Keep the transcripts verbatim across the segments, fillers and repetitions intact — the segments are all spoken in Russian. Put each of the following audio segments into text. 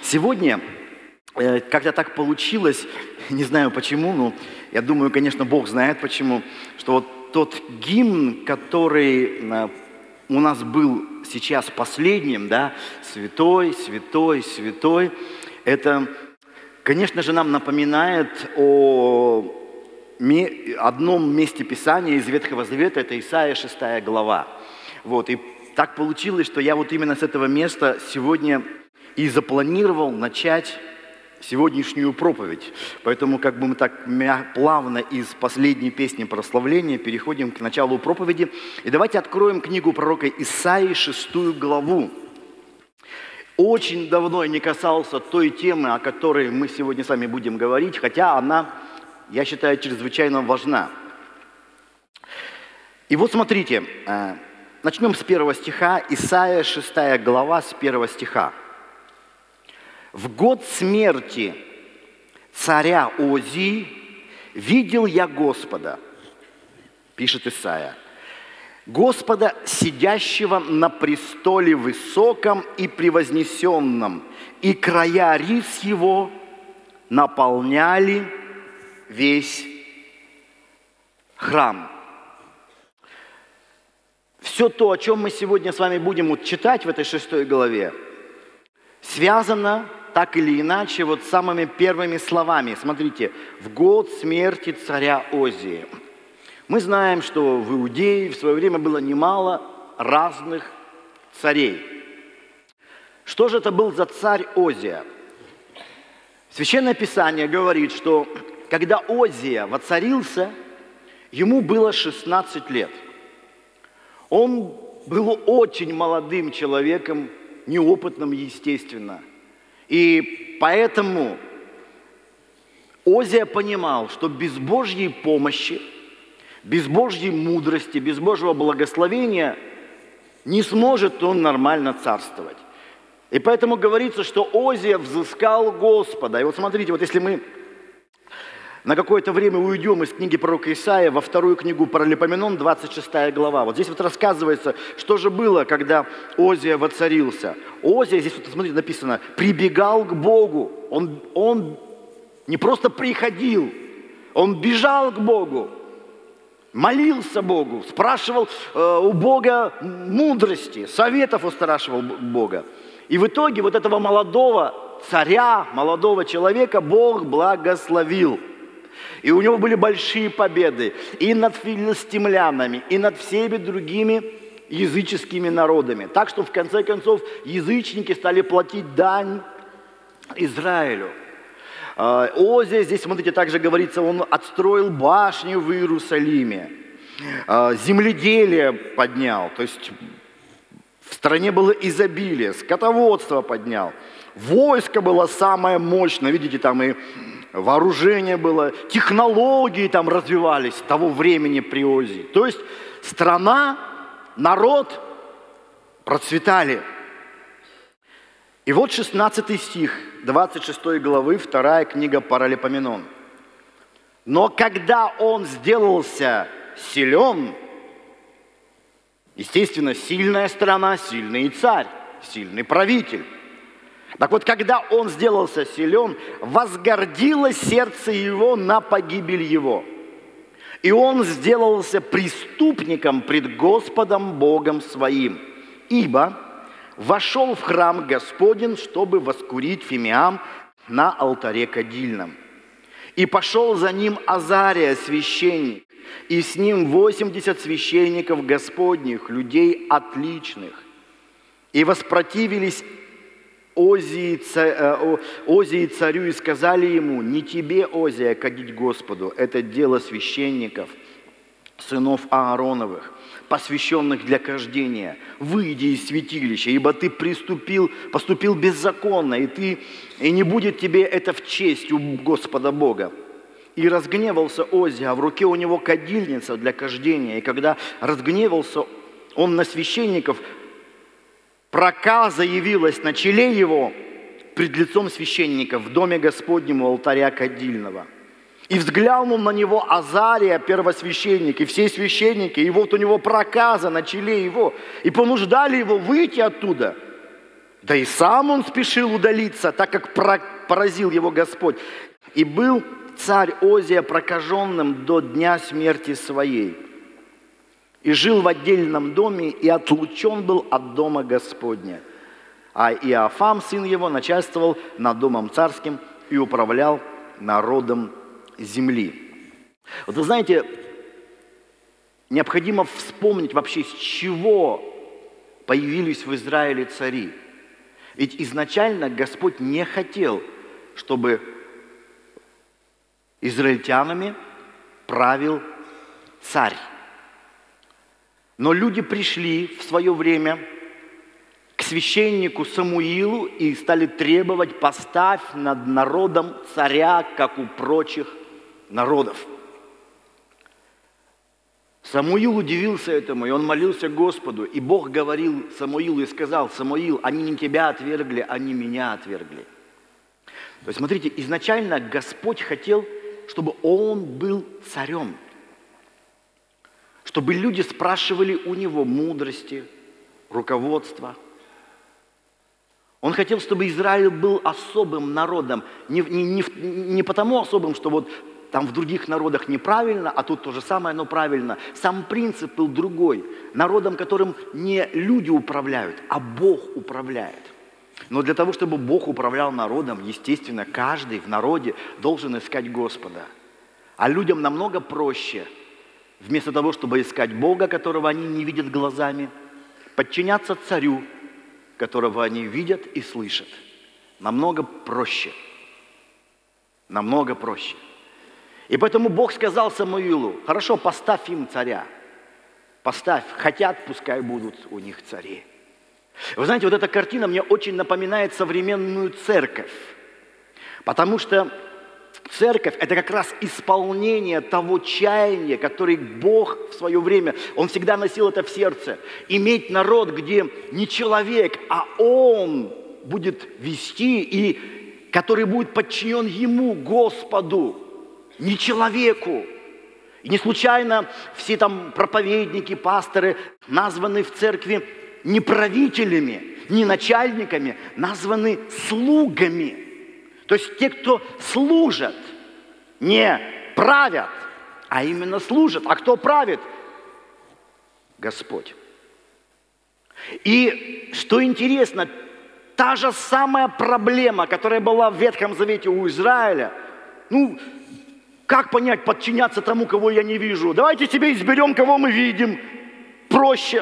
Сегодня, э, как-то так получилось, не знаю почему, но я думаю, конечно, Бог знает почему, что вот тот гимн, который э, у нас был сейчас последним, да, «Святой, святой, святой», это, конечно же, нам напоминает о одном месте Писания из Ветхого Завета, это Исайя шестая глава. Вот, и так получилось, что я вот именно с этого места сегодня и запланировал начать сегодняшнюю проповедь. Поэтому как бы мы так плавно из последней песни прославления переходим к началу проповеди. И давайте откроем книгу пророка Исаии, шестую главу. Очень давно я не касался той темы, о которой мы сегодня с вами будем говорить, хотя она, я считаю, чрезвычайно важна. И вот смотрите, начнем с первого стиха, Исаия шестая глава, с первого стиха. «В год смерти царя Озии видел я Господа», пишет Исаия, «Господа, сидящего на престоле высоком и превознесенном, и края рис его наполняли весь храм». Все то, о чем мы сегодня с вами будем читать в этой шестой главе, связано так или иначе вот с самыми первыми словами. Смотрите, «в год смерти царя Озии». Мы знаем, что в Иудее в свое время было немало разных царей. Что же это был за царь Озия? Священное Писание говорит, что когда Озия воцарился, ему было шестнадцать лет. Он был очень молодым человеком, неопытным, естественно. И поэтому Озия понимал, что без Божьей помощи, без Божьей мудрости, без Божьего благословения не сможет он нормально царствовать. И поэтому говорится, что Озия взыскал Господа. И вот смотрите, вот если мы на какое-то время уйдем из книги пророка Исаия во вторую книгу Паралипоменон, двадцать шестая глава. Вот здесь вот рассказывается, что же было, когда Озия воцарился. Озия, здесь вот, смотрите, написано, прибегал к Богу. Он, он не просто приходил, он бежал к Богу, молился Богу, спрашивал э, у Бога мудрости, советов устрашивал Бога. И в итоге вот этого молодого царя, молодого человека Бог благословил. И у него были большие победы и над филистимлянами, и над всеми другими языческими народами. Так что, в конце концов, язычники стали платить дань Израилю. Озия, здесь, смотрите, также говорится, он отстроил башню в Иерусалиме, земледелие поднял, то есть в стране было изобилие, скотоводство поднял, войско было самое мощное, видите, там и вооружение было, технологии там развивались того времени при Озии. То есть страна, народ процветали. И вот шестнадцатый стих двадцать шестой главы, вторая книга Паралипоменон. «Но когда он сделался силен», естественно, сильная страна, сильный царь, сильный правитель. Так вот, когда он сделался силен, возгордилось сердце его на погибель его. И он сделался преступником пред Господом Богом своим, ибо вошел в храм Господень, чтобы воскурить фимиам на алтаре кадильном. И пошел за ним Азария, священник, и с ним восемьдесят священников Господних, людей отличных. И воспротивились Озии, Озии царю и сказали ему: не тебе, Озия, кадить Господу, это дело священников, сынов Аароновых, посвященных для кождения. Выйди из святилища, ибо ты приступил, поступил беззаконно, и, ты, и не будет тебе это в честь у Господа Бога. И разгневался Озия, а в руке у него кадильница для кождения. И когда разгневался он на священников, проказа явилась на челе его пред лицом священника в доме Господнем у алтаря кадильного. И взглянул на него Азария, первосвященник, и все священники, и вот у него проказа на челе его, и понуждали его выйти оттуда. Да и сам он спешил удалиться, так как поразил его Господь. И был царь Озия прокаженным до дня смерти своей. И жил в отдельном доме, и отлучен был от дома Господня. А Иоафам, сын его, начальствовал над домом царским и управлял народом земли. Вот вы знаете, необходимо вспомнить вообще, с чего появились в Израиле цари. Ведь изначально Господь не хотел, чтобы израильтянами правил царь. Но люди пришли в свое время к священнику Самуилу и стали требовать: поставь над народом царя, как у прочих народов. Самуил удивился этому, и он молился Господу. И Бог говорил Самуилу и сказал: Самуил, они не тебя отвергли, они меня отвергли. То есть, смотрите, изначально Господь хотел, чтобы Он был царем. Чтобы люди спрашивали у Него мудрости, руководства. Он хотел, чтобы Израиль был особым народом. Не, не, не, не потому особым, что вот там в других народах неправильно, а тут то же самое, но правильно. Сам принцип был другой. Народом, которым не люди управляют, а Бог управляет. Но для того, чтобы Бог управлял народом, естественно, каждый в народе должен искать Господа. А людям намного проще, вместо того, чтобы искать Бога, которого они не видят глазами, подчиняться царю, которого они видят и слышат. Намного проще. Намного проще. И поэтому Бог сказал Самуилу: хорошо, поставь им царя. Поставь, хотят, пускай будут у них цари. Вы знаете, вот эта картина мне очень напоминает современную церковь. Потому что церковь – это как раз исполнение того чаяния, который Бог в свое время, Он всегда носил это в сердце. Иметь народ, где не человек, а Он будет вести, и который будет подчинен Ему, Господу, не человеку. И не случайно все там проповедники, пасторы названы в церкви не правителями, не начальниками, названы слугами. То есть те, кто служат, не правят, а именно служат. А кто правит? Господь. И что интересно, та же самая проблема, которая была в Ветхом Завете у Израиля, ну, как понять, подчиняться тому, кого я не вижу? Давайте себе изберем, кого мы видим. Проще.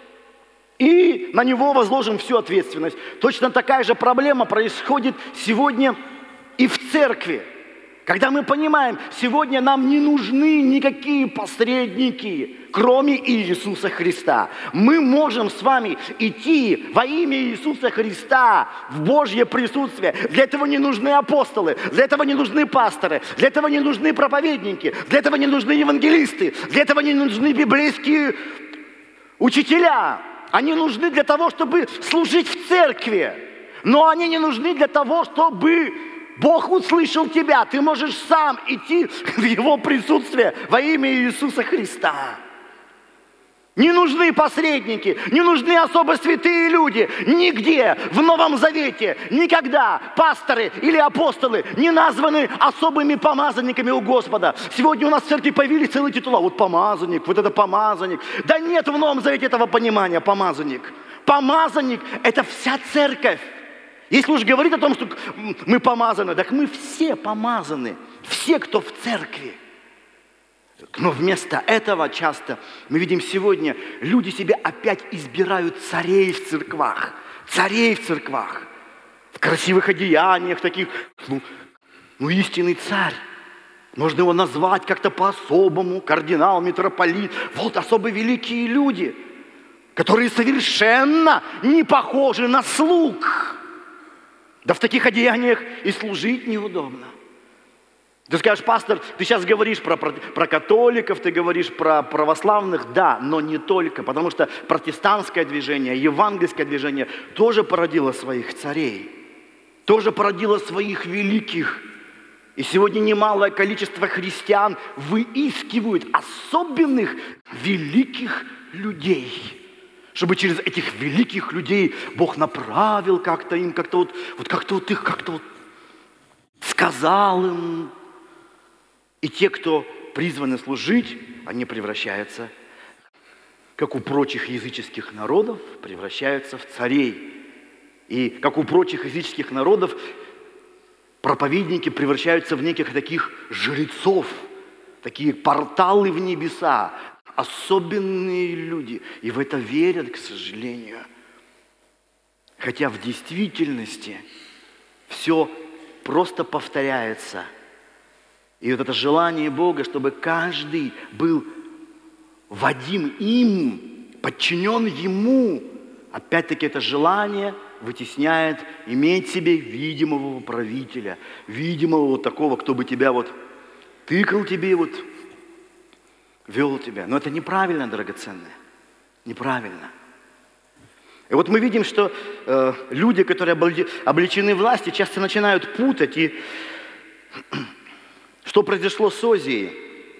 И на него возложим всю ответственность. Точно такая же проблема происходит сегодня и в церкви. Когда мы понимаем, сегодня нам не нужны никакие посредники, кроме Иисуса Христа. Мы можем с вами идти во имя Иисуса Христа в Божье присутствие. Для этого не нужны апостолы, для этого не нужны пасторы, для этого не нужны проповедники, для этого не нужны евангелисты, для этого не нужны библейские учителя. Они нужны для того, чтобы служить в церкви. Но они не нужны для того, чтобы Бог услышал тебя. Ты можешь сам идти в Его присутствие во имя Иисуса Христа. Не нужны посредники, не нужны особо святые люди. Нигде в Новом Завете никогда пасторы или апостолы не названы особыми помазанниками у Господа. Сегодня у нас в церкви появились целые титула. Вот помазанник, вот это помазанник. Да нет в Новом Завете этого понимания, помазанник. Помазанник – это вся церковь. Если уж говорить о том, что мы помазаны, так мы все помазаны. Все, кто в церкви. Но вместо этого часто мы видим сегодня, люди себе опять избирают царей в церквах. Царей в церквах. В красивых одеяниях таких. Ну, ну истинный царь. Можно его назвать как-то по-особому. Кардинал, митрополит. Вот особо великие люди, которые совершенно не похожи на слуг. Да в таких одеяниях и служить неудобно. Ты скажешь: пастор, ты сейчас говоришь про, про, про католиков, ты говоришь про православных, да, но не только, потому что протестантское движение, евангельское движение тоже породило своих царей, тоже породило своих великих. И сегодня немалое количество христиан выискивают особенных великих людей, Чтобы через этих великих людей Бог направил как-то им, как-то вот, вот как-то вот их как-то вот сказал им. И те, кто призваны служить, они превращаются, как у прочих языческих народов, превращаются в царей. И как у прочих языческих народов, проповедники превращаются в неких таких жрецов, такие порталы в небеса, особенные люди. И в это верят, к сожалению. Хотя в действительности все просто повторяется. И вот это желание Бога, чтобы каждый был водим им, подчинен Ему, опять-таки это желание вытесняет иметь себе видимого правителя, видимого вот такого, кто бы тебя вот тыкал тебе, вот вел тебя. Но это неправильно, драгоценное, неправильно. И вот мы видим, что э, люди, которые облечены властью, часто начинают путать. И что произошло с Озией?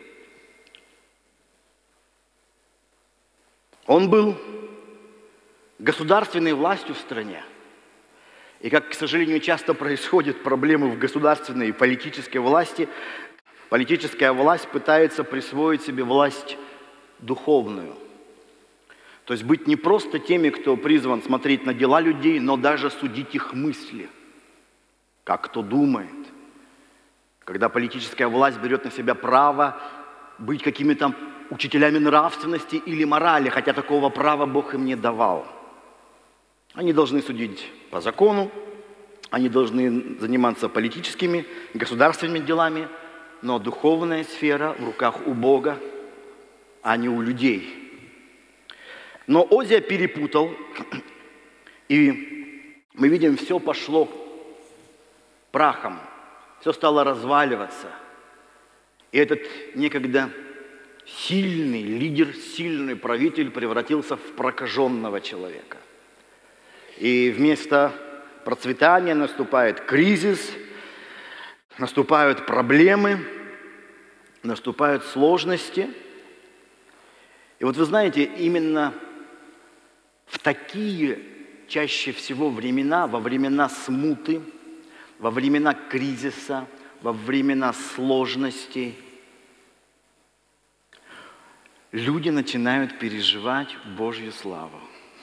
Он был государственной властью в стране. И как, к сожалению, часто происходят проблемы в государственной и политической власти, политическая власть пытается присвоить себе власть духовную. То есть быть не просто теми, кто призван смотреть на дела людей, но даже судить их мысли, как кто думает. Когда политическая власть берет на себя право быть какими-то учителями нравственности или морали, хотя такого права Бог им не давал. Они должны судить по закону, они должны заниматься политическими, государственными делами, но духовная сфера в руках у Бога, а не у людей. Но Озия перепутал, и мы видим, все пошло прахом, все стало разваливаться. И этот некогда сильный лидер, сильный правитель превратился в прокаженного человека. И вместо процветания наступает кризис, наступают проблемы, наступают сложности. И вот вы знаете, именно в такие чаще всего времена, во времена смуты, во времена кризиса, во времена сложностей, люди начинают переживать Божью славу.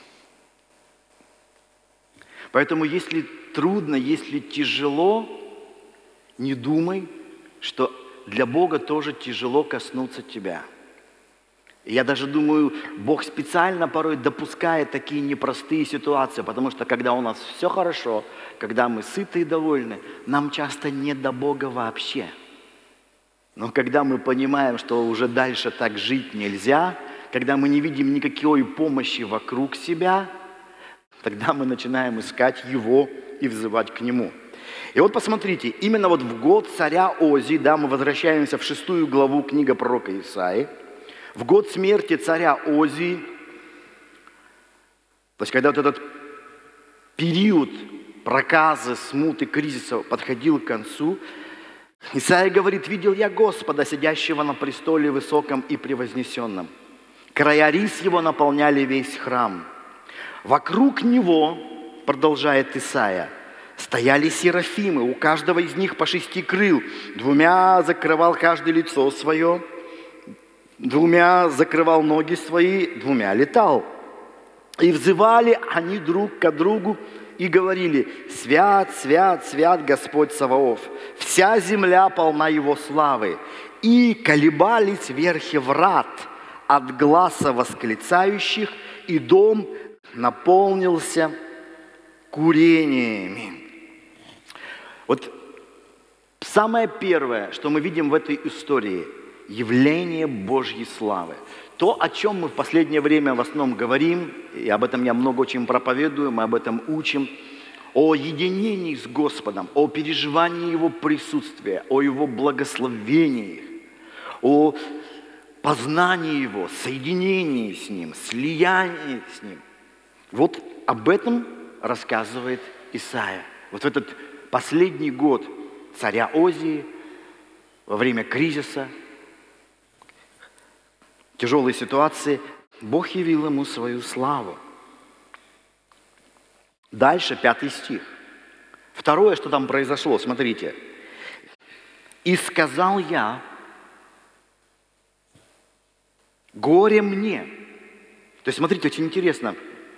Поэтому, если трудно, если тяжело, не думай, что для Бога тоже тяжело коснуться тебя. И я даже думаю, Бог специально порой допускает такие непростые ситуации, потому что когда у нас все хорошо, когда мы сыты и довольны, нам часто не до Бога вообще. Но когда мы понимаем, что уже дальше так жить нельзя, когда мы не видим никакой помощи вокруг себя, тогда мы начинаем искать Его и взывать к Нему. И вот посмотрите, именно вот в год царя Озии, да, мы возвращаемся в шестую главу книги пророка Исаии, в год смерти царя Озии, то есть когда вот этот период проказы, смуты, кризиса подходил к концу, Исаия говорит: «Видел я Господа, сидящего на престоле высоком и превознесенном. Края рис его наполняли весь храм. Вокруг него, продолжает Исаия, стояли серафимы, у каждого из них по шести крыл, двумя закрывал каждый лицо свое, двумя закрывал ноги свои, двумя летал. И взывали они друг к другу и говорили: свят, свят, свят Господь Саваоф, вся земля полна Его славы. И колебались верхи врат от гласа восклицающих, и дом наполнился курениями». Вот самое первое, что мы видим в этой истории – явление Божьей славы. То, о чем мы в последнее время в основном говорим, и об этом я много очень проповедую, мы об этом учим, о единении с Господом, о переживании Его присутствия, о Его благословении, о познании Его, соединении с Ним, слиянии с Ним. Вот об этом рассказывает Исаия. Вот в этот последний год царя Озии, во время кризиса, тяжелой ситуации, Бог явил ему свою славу. Дальше пятый стих. Второе, что там произошло, смотрите. «И сказал я, горе мне». То есть, смотрите, очень интересно.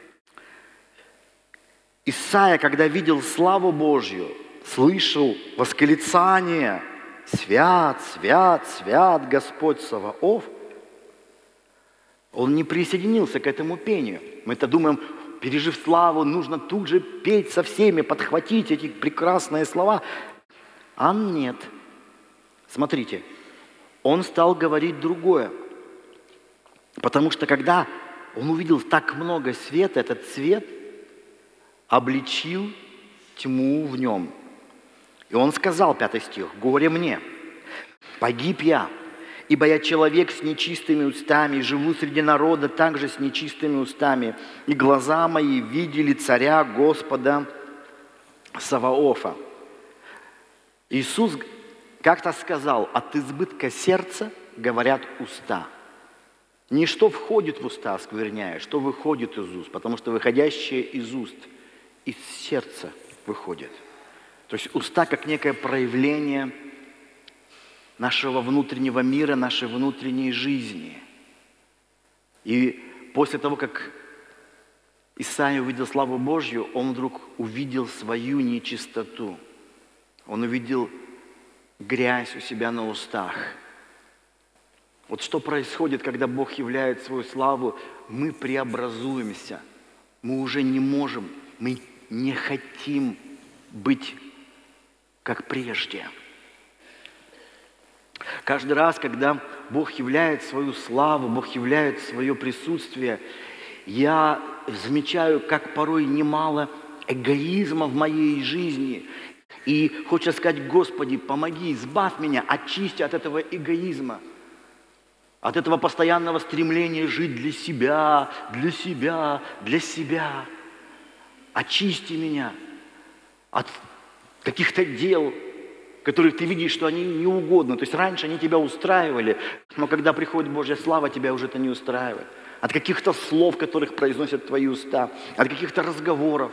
Исайя, когда видел славу Божью, слышал восклицание «Свят, свят, свят Господь Саваоф», он не присоединился к этому пению. Мы-то думаем, пережив славу, нужно тут же петь со всеми, подхватить эти прекрасные слова. А нет. Смотрите, он стал говорить другое. Потому что когда он увидел так много света, этот свет обличил тьму в нем. И он сказал, пятый стих, «Горе мне, погиб я, ибо я человек с нечистыми устами, и живу среди народа также с нечистыми устами, и глаза мои видели царя Господа Саваофа». Иисус как-то сказал, от избытка сердца говорят уста. Не что входит в уста, оскверняя, что выходит из уст, потому что выходящее из уст, из сердца выходит. То есть уста как некое проявление нашего внутреннего мира, нашей внутренней жизни. И после того, как Исаия увидел славу Божью, он вдруг увидел свою нечистоту. Он увидел грязь у себя на устах. Вот что происходит, когда Бог являет свою славу, мы преобразуемся. Мы уже не можем, мы не хотим быть как прежде. Каждый раз, когда Бог являет свою славу, Бог являет свое присутствие, я замечаю, как порой немало эгоизма в моей жизни. И хочется сказать, Господи, помоги, избавь меня, очисти от этого эгоизма, от этого постоянного стремления жить для себя, для себя, для себя. Очисти меня от каких-то дел, которых ты видишь, что они неугодны. То есть раньше они тебя устраивали, но когда приходит Божья слава, тебя уже это не устраивает. От каких-то слов, которых произносят твои уста, от каких-то разговоров.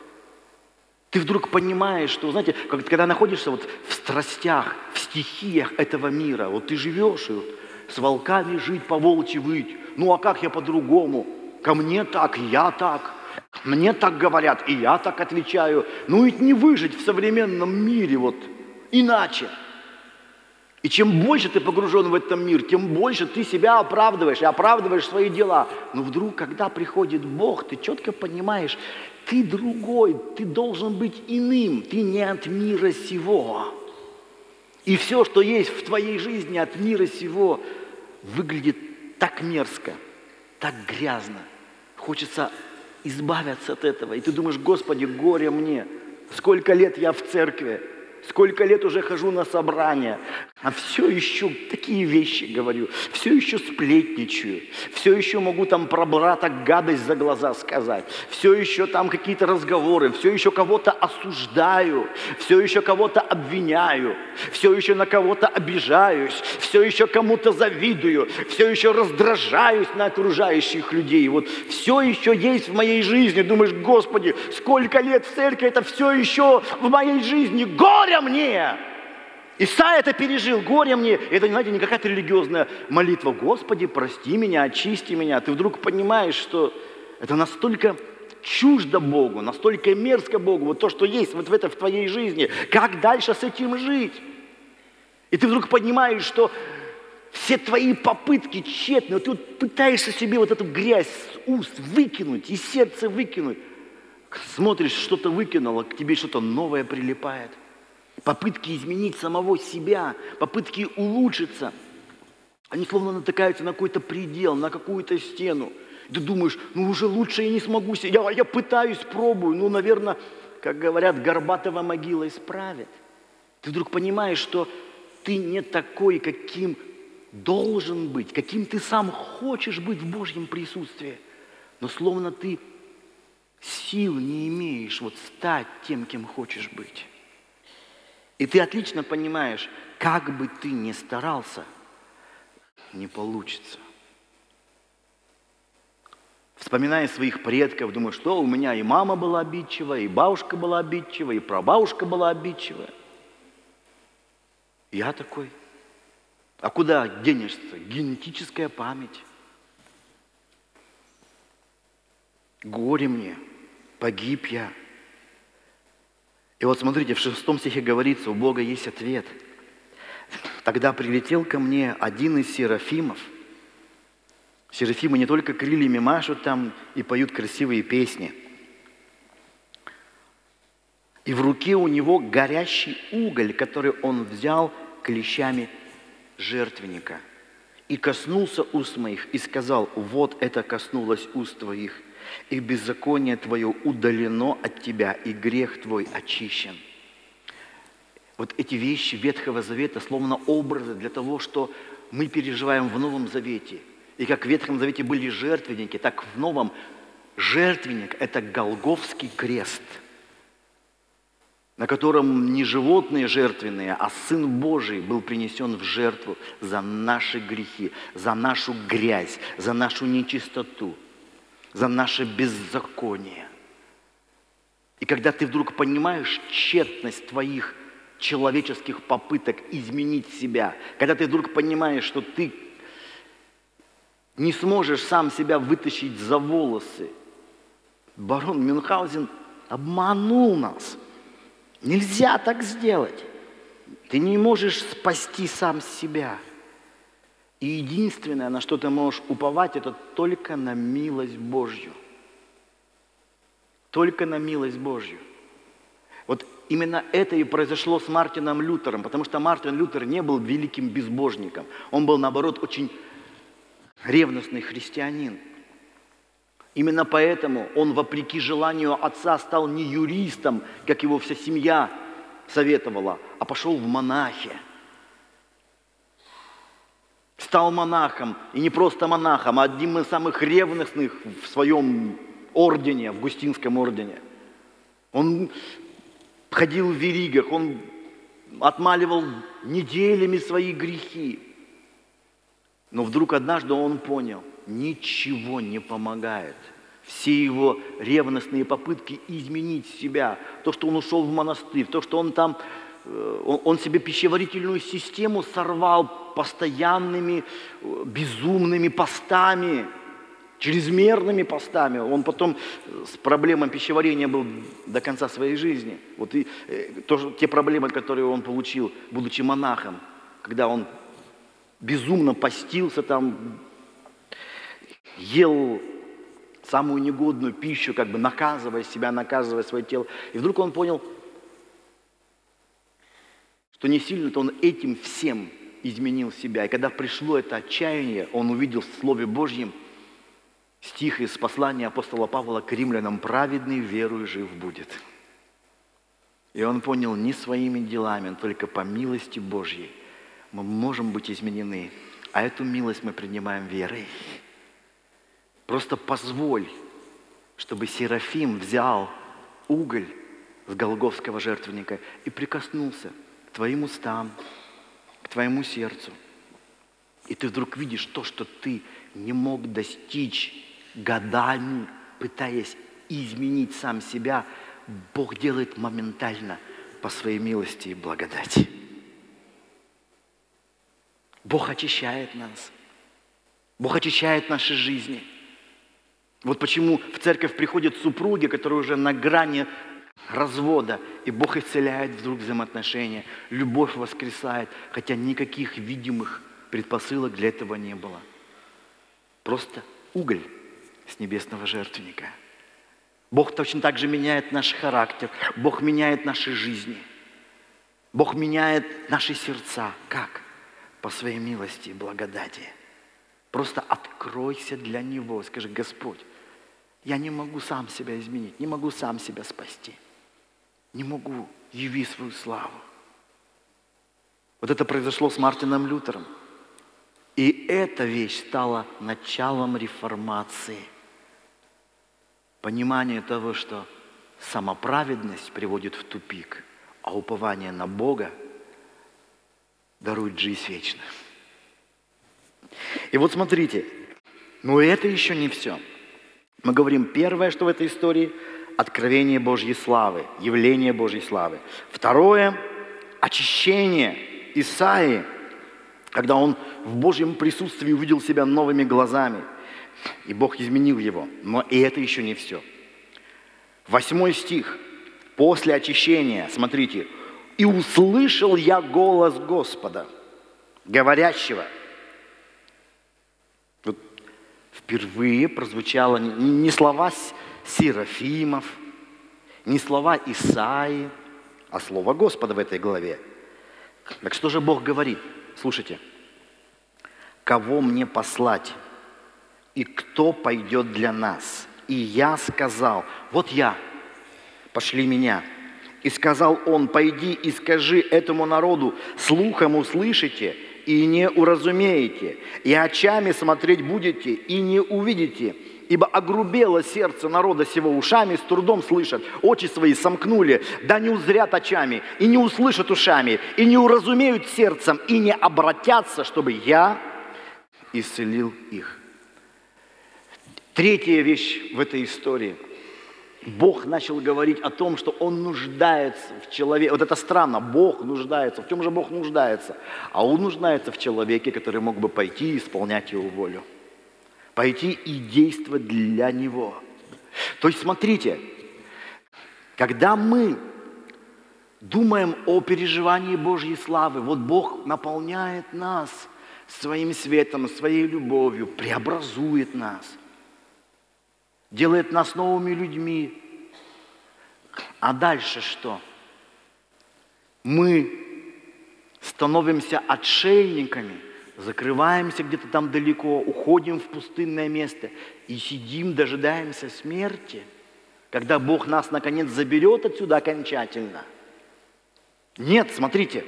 Ты вдруг понимаешь, что, знаете, когда находишься вот в страстях, в стихиях этого мира, вот ты живешь, и вот с волками жить, по волчьи выть. Ну а как я по-другому? Ко мне так, я так. Мне так говорят, и я так отвечаю. Ну ведь не выжить в современном мире вот иначе. И чем больше ты погружен в этот мир, тем больше ты себя оправдываешь и оправдываешь свои дела. Но вдруг, когда приходит Бог, ты четко понимаешь, ты другой, ты должен быть иным, ты не от мира сего. И все, что есть в твоей жизни от мира сего, выглядит так мерзко, так грязно. Хочется избавиться от этого. И ты думаешь, Господи, горе мне. Сколько лет я в церкви, сколько лет уже хожу на собрания, а все еще такие вещи говорю, все еще сплетничаю, все еще могу там про брата гадость за глаза сказать, все еще там какие-то разговоры, все еще кого-то осуждаю, все еще кого-то обвиняю, все еще на кого-то обижаюсь, все еще кому-то завидую, все еще раздражаюсь на окружающих людей. Вот все еще есть в моей жизни. Думаешь, Господи, сколько лет в церкви, это все еще в моей жизни. Горе мне! Исайя это пережил, горе мне. Это, знаете, не какая-то религиозная молитва. Господи, прости меня, очисти меня. Ты вдруг понимаешь, что это настолько чуждо Богу, настолько мерзко Богу, вот то, что есть вот в это в твоей жизни. Как дальше с этим жить? И ты вдруг понимаешь, что все твои попытки тщетны. Ты вот пытаешься себе вот эту грязь с уст выкинуть, из сердца выкинуть. Смотришь, что-то выкинуло, к тебе что-то новое прилипает. Попытки изменить самого себя, попытки улучшиться, они словно натыкаются на какой-то предел, на какую-то стену. Ты думаешь, ну уже лучше я не смогу, я, я пытаюсь, пробую, ну, наверное, как говорят, горбатого могила исправит. Ты вдруг понимаешь, что ты не такой, каким должен быть, каким ты сам хочешь быть в Божьем присутствии, но словно ты сил не имеешь вот стать тем, кем хочешь быть. И ты отлично понимаешь, как бы ты ни старался, не получится. В вспоминая своих предков, думаю, что у меня и мама была обидчивая, и бабушка была обидчивая, и прабабушка была обидчивая. Я такой. А куда денешься? Генетическая память. Горе мне, погиб я. И вот смотрите, в шестом стихе говорится, у Бога есть ответ. Тогда прилетел ко мне один из серафимов. Серафимы не только крыльями машут там и поют красивые песни. И в руке у него горящий уголь, который он взял клещами жертвенника. И коснулся уст моих, и сказал, вот это коснулось уст твоих, и беззаконие твое удалено от тебя, и грех твой очищен. Вот эти вещи Ветхого Завета словно образы для того, что мы переживаем в Новом Завете. И как в Ветхом Завете были жертвенники, так в Новом жертвенник – это Голгофский крест, на котором не животные жертвенные, а Сын Божий был принесен в жертву за наши грехи, за нашу грязь, за нашу нечистоту, за наше беззаконие. И когда ты вдруг понимаешь тщетность твоих человеческих попыток изменить себя, когда ты вдруг понимаешь, что ты не сможешь сам себя вытащить за волосы, барон Мюнхгаузен обманул нас. Нельзя так сделать. Ты не можешь спасти сам себя. И единственное, на что ты можешь уповать, это только на милость Божью. Только на милость Божью. Вот именно это и произошло с Мартином Лютером, потому что Мартин Лютер не был великим безбожником. Он был, наоборот, очень ревностный христианин. Именно поэтому он, вопреки желанию отца, стал не юристом, как его вся семья советовала, а пошел в монахи. Стал монахом, и не просто монахом, а одним из самых ревностных в своем ордене, в Августинском ордене. Он ходил в веригах, он отмаливал неделями свои грехи. Но вдруг однажды он понял, ничего не помогает. Все его ревностные попытки изменить себя, то, что он ушел в монастырь, то, что он там, он, он себе пищеварительную систему сорвал постоянными безумными постами, чрезмерными постами. Он потом с проблемой пищеварения был до конца своей жизни. Вот и то, те проблемы, которые он получил, будучи монахом, когда он безумно постился там, ел самую негодную пищу, как бы наказывая себя, наказывая свое тело. И вдруг он понял, что не сильно-то он этим всем изменил себя. И когда пришло это отчаяние, он увидел в Слове Божьем стих из послания апостола Павла к римлянам: «Праведный верою жив будет». И он понял, не своими делами, только по милости Божьей мы можем быть изменены. А эту милость мы принимаем верой. Просто позволь, чтобы Серафим взял уголь с Голгофского жертвенника и прикоснулся к твоим устам, к твоему сердцу. И ты вдруг видишь то, что ты не мог достичь годами, пытаясь изменить сам себя, Бог делает моментально по своей милости и благодати. Бог очищает нас. Бог очищает наши жизни. Вот почему в церковь приходят супруги, которые уже на грани развода, и Бог исцеляет вдруг взаимоотношения, любовь воскресает, хотя никаких видимых предпосылок для этого не было. Просто уголь с небесного жертвенника. Бог точно так же меняет наш характер, Бог меняет наши жизни, Бог меняет наши сердца. Как? По своей милости и благодати. Просто откройся для Него. Скажи: Господь, я не могу сам себя изменить, не могу сам себя спасти. Не могу, яви свою славу. Вот это произошло с Мартином Лютером. И эта вещь стала началом реформации. Понимание того, что самоправедность приводит в тупик, а упование на Бога дарует жизнь вечную. И вот смотрите, но это еще не все. Мы говорим, первое, что в этой истории – откровение Божьей славы, явление Божьей славы. Второе – очищение Исаии, когда он в Божьем присутствии увидел себя новыми глазами, и Бог изменил его. Но и это еще не все. Восьмой стих. После очищения, смотрите, «И услышал я голос Господа, говорящего». Вот впервые прозвучало не слова Серафимов, не слова Исаии, а слово Господа в этой главе. Так что же Бог говорит? Слушайте. «Кого мне послать? И кто пойдет для нас? И я сказал, вот я, пошли меня». И сказал он, пойди и скажи этому народу, слухом услышите и не уразумеете, и очами смотреть будете и не увидите, ибо огрубело сердце народа сего, ушами с трудом слышат, очи свои сомкнули, да не узрят очами, и не услышат ушами, и не уразумеют сердцем, и не обратятся, чтобы я исцелил их. Третья вещь в этой истории. Бог начал говорить о том, что Он нуждается в человеке. Вот это странно, Бог нуждается. В чем же Бог нуждается? А Он нуждается в человеке, который мог бы пойти и исполнять Его волю. Пойти и действовать для Него. То есть, смотрите, когда мы думаем о переживании Божьей славы, вот Бог наполняет нас своим светом, своей любовью, преобразует нас. Делает нас новыми людьми. А дальше что? Мы становимся отшельниками, закрываемся где-то там далеко, уходим в пустынное место и сидим, дожидаемся смерти, когда Бог нас наконец заберет отсюда окончательно. Нет, смотрите,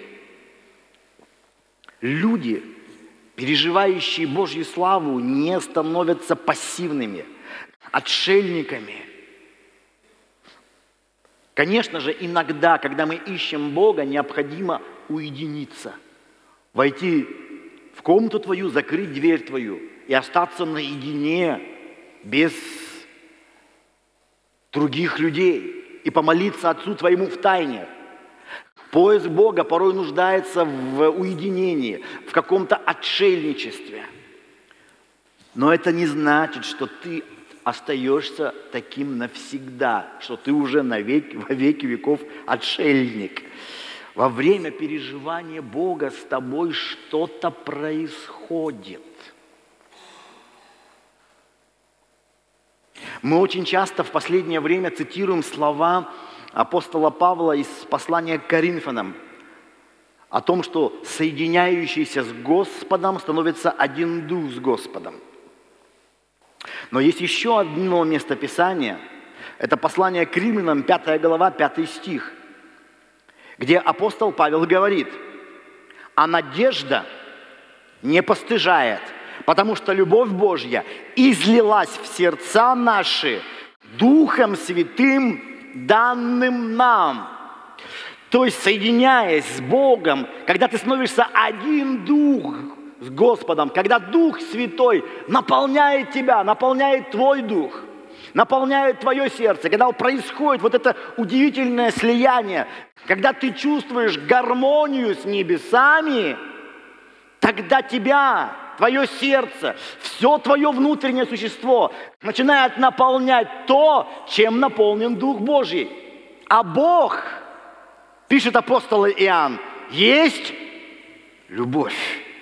люди, переживающие Божью славу, не становятся пассивными, отшельниками. Конечно же, иногда, когда мы ищем Бога, необходимо уединиться, войти в комнату твою, закрыть дверь твою и остаться наедине, без других людей, и помолиться Отцу твоему в тайне. Поиск Бога порой нуждается в уединении, в каком-то отшельничестве. Но это не значит, что ты остаешься таким навсегда, что ты уже навеки, во веки веков отшельник. Во время переживания Бога с тобой что-то происходит. Мы очень часто в последнее время цитируем слова апостола Павла из послания к Коринфянам о том, что соединяющийся с Господом становится один дух с Господом. Но есть еще одно место Писания, это послание к Римлянам, пятая глава, пятый стих, где апостол Павел говорит: «А надежда не постыжает, потому что любовь Божья излилась в сердца наши Духом Святым, данным нам». То есть, соединяясь с Богом, когда ты становишься один дух с Господом, когда Дух Святой наполняет тебя, наполняет твой дух, наполняет твое сердце, когда происходит вот это удивительное слияние, когда ты чувствуешь гармонию с небесами, тогда тебя, твое сердце, все твое внутреннее существо начинает наполнять то, чем наполнен Дух Божий. А Бог, пишет апостол Иоанн, есть любовь.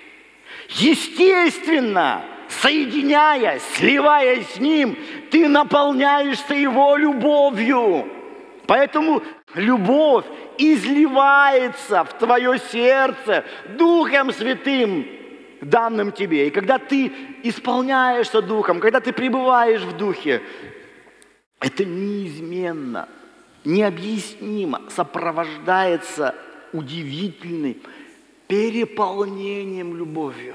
Естественно, соединяясь, сливаясь с Ним, ты наполняешься Его любовью. Поэтому любовь изливается в твое сердце Духом Святым, данным тебе. И когда ты исполняешься Духом, когда ты пребываешь в Духе, это неизменно, необъяснимо сопровождается удивительным переполнением любовью.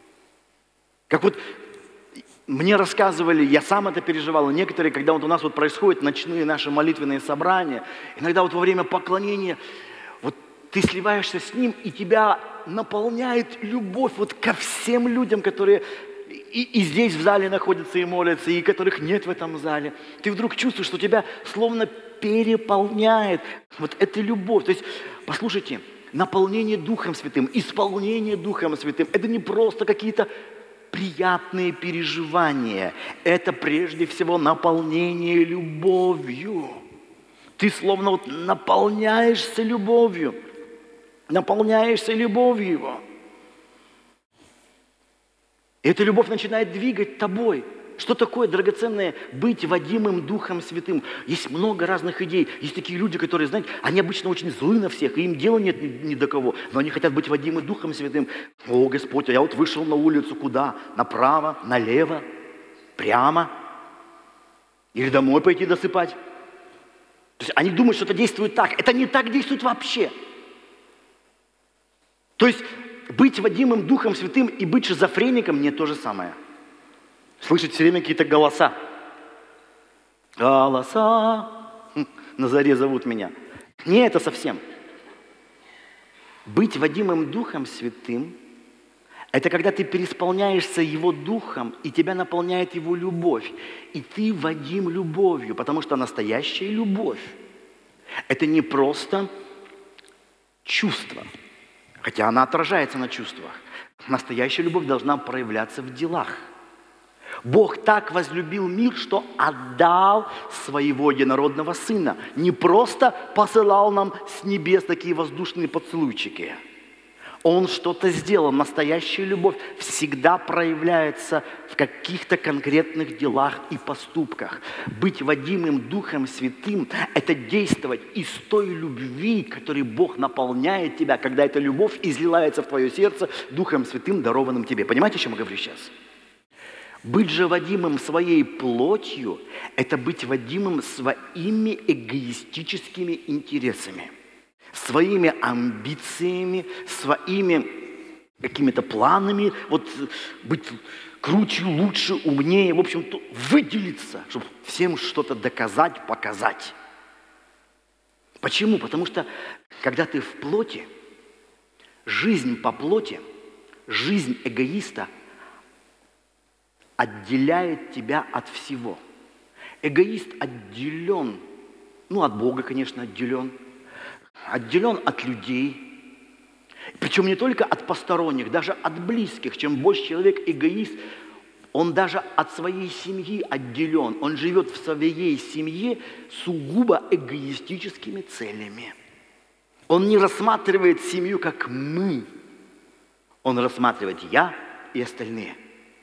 Как вот мне рассказывали, я сам это переживал, и некоторые, когда вот у нас вот происходят ночные наши молитвенные собрания, иногда вот во время поклонения вот ты сливаешься с Ним, и тебя наполняет любовь вот ко всем людям, которые и, и здесь в зале находятся и молятся, и которых нет в этом зале. Ты вдруг чувствуешь, что тебя словно переполняет вот эта любовь. То есть, послушайте, наполнение Духом Святым, исполнение Духом Святым – это не просто какие-то приятные переживания. Это прежде всего наполнение любовью. Ты словно вот наполняешься любовью. Наполняешься любовью Его. И эта любовь начинает двигать тобой. Что такое драгоценное быть водимым Духом Святым? Есть много разных идей. Есть такие люди, которые, знаете, они обычно очень злы на всех, и им дела нет ни, ни до кого, но они хотят быть водимы Духом Святым. О, Господь, а я вот вышел на улицу куда? Направо, налево, прямо? Или домой пойти досыпать? То есть они думают, что это действует так. Это не так действует вообще. То есть быть водимым Духом Святым и быть шизофреником не то же самое. Слышать все время какие-то голоса. Голоса. На заре зовут меня. Не это совсем. Быть водимым Духом Святым – это когда ты переисполняешься Его Духом, и тебя наполняет Его любовь. И ты водим любовью, потому что настоящая любовь – это не просто чувство, хотя она отражается на чувствах. Настоящая любовь должна проявляться в делах. Бог так возлюбил мир, что отдал своего единородного Сына. Не просто посылал нам с небес такие воздушные поцелуйчики. Он что-то сделал. Настоящая любовь всегда проявляется в каких-то конкретных делах и поступках. Быть водимым Духом Святым – это действовать из той любви, которой Бог наполняет тебя, когда эта любовь изливается в твое сердце Духом Святым, дарованным тебе. Понимаете, о чем я говорю сейчас? Быть же водимым своей плотью – это быть водимым своими эгоистическими интересами, своими амбициями, своими какими-то планами, вот быть круче, лучше, умнее, в общем, выделиться, чтобы всем что-то доказать, показать. Почему? Потому что, когда ты в плоти, жизнь по плоти, жизнь эгоиста – отделяет тебя от всего. Эгоист отделен, ну, от Бога, конечно, отделен, отделен от людей, причем не только от посторонних, даже от близких. Чем больше человек эгоист, он даже от своей семьи отделен. Он живет в своей семье сугубо эгоистическими целями. Он не рассматривает семью как мы. Он рассматривает я и остальные.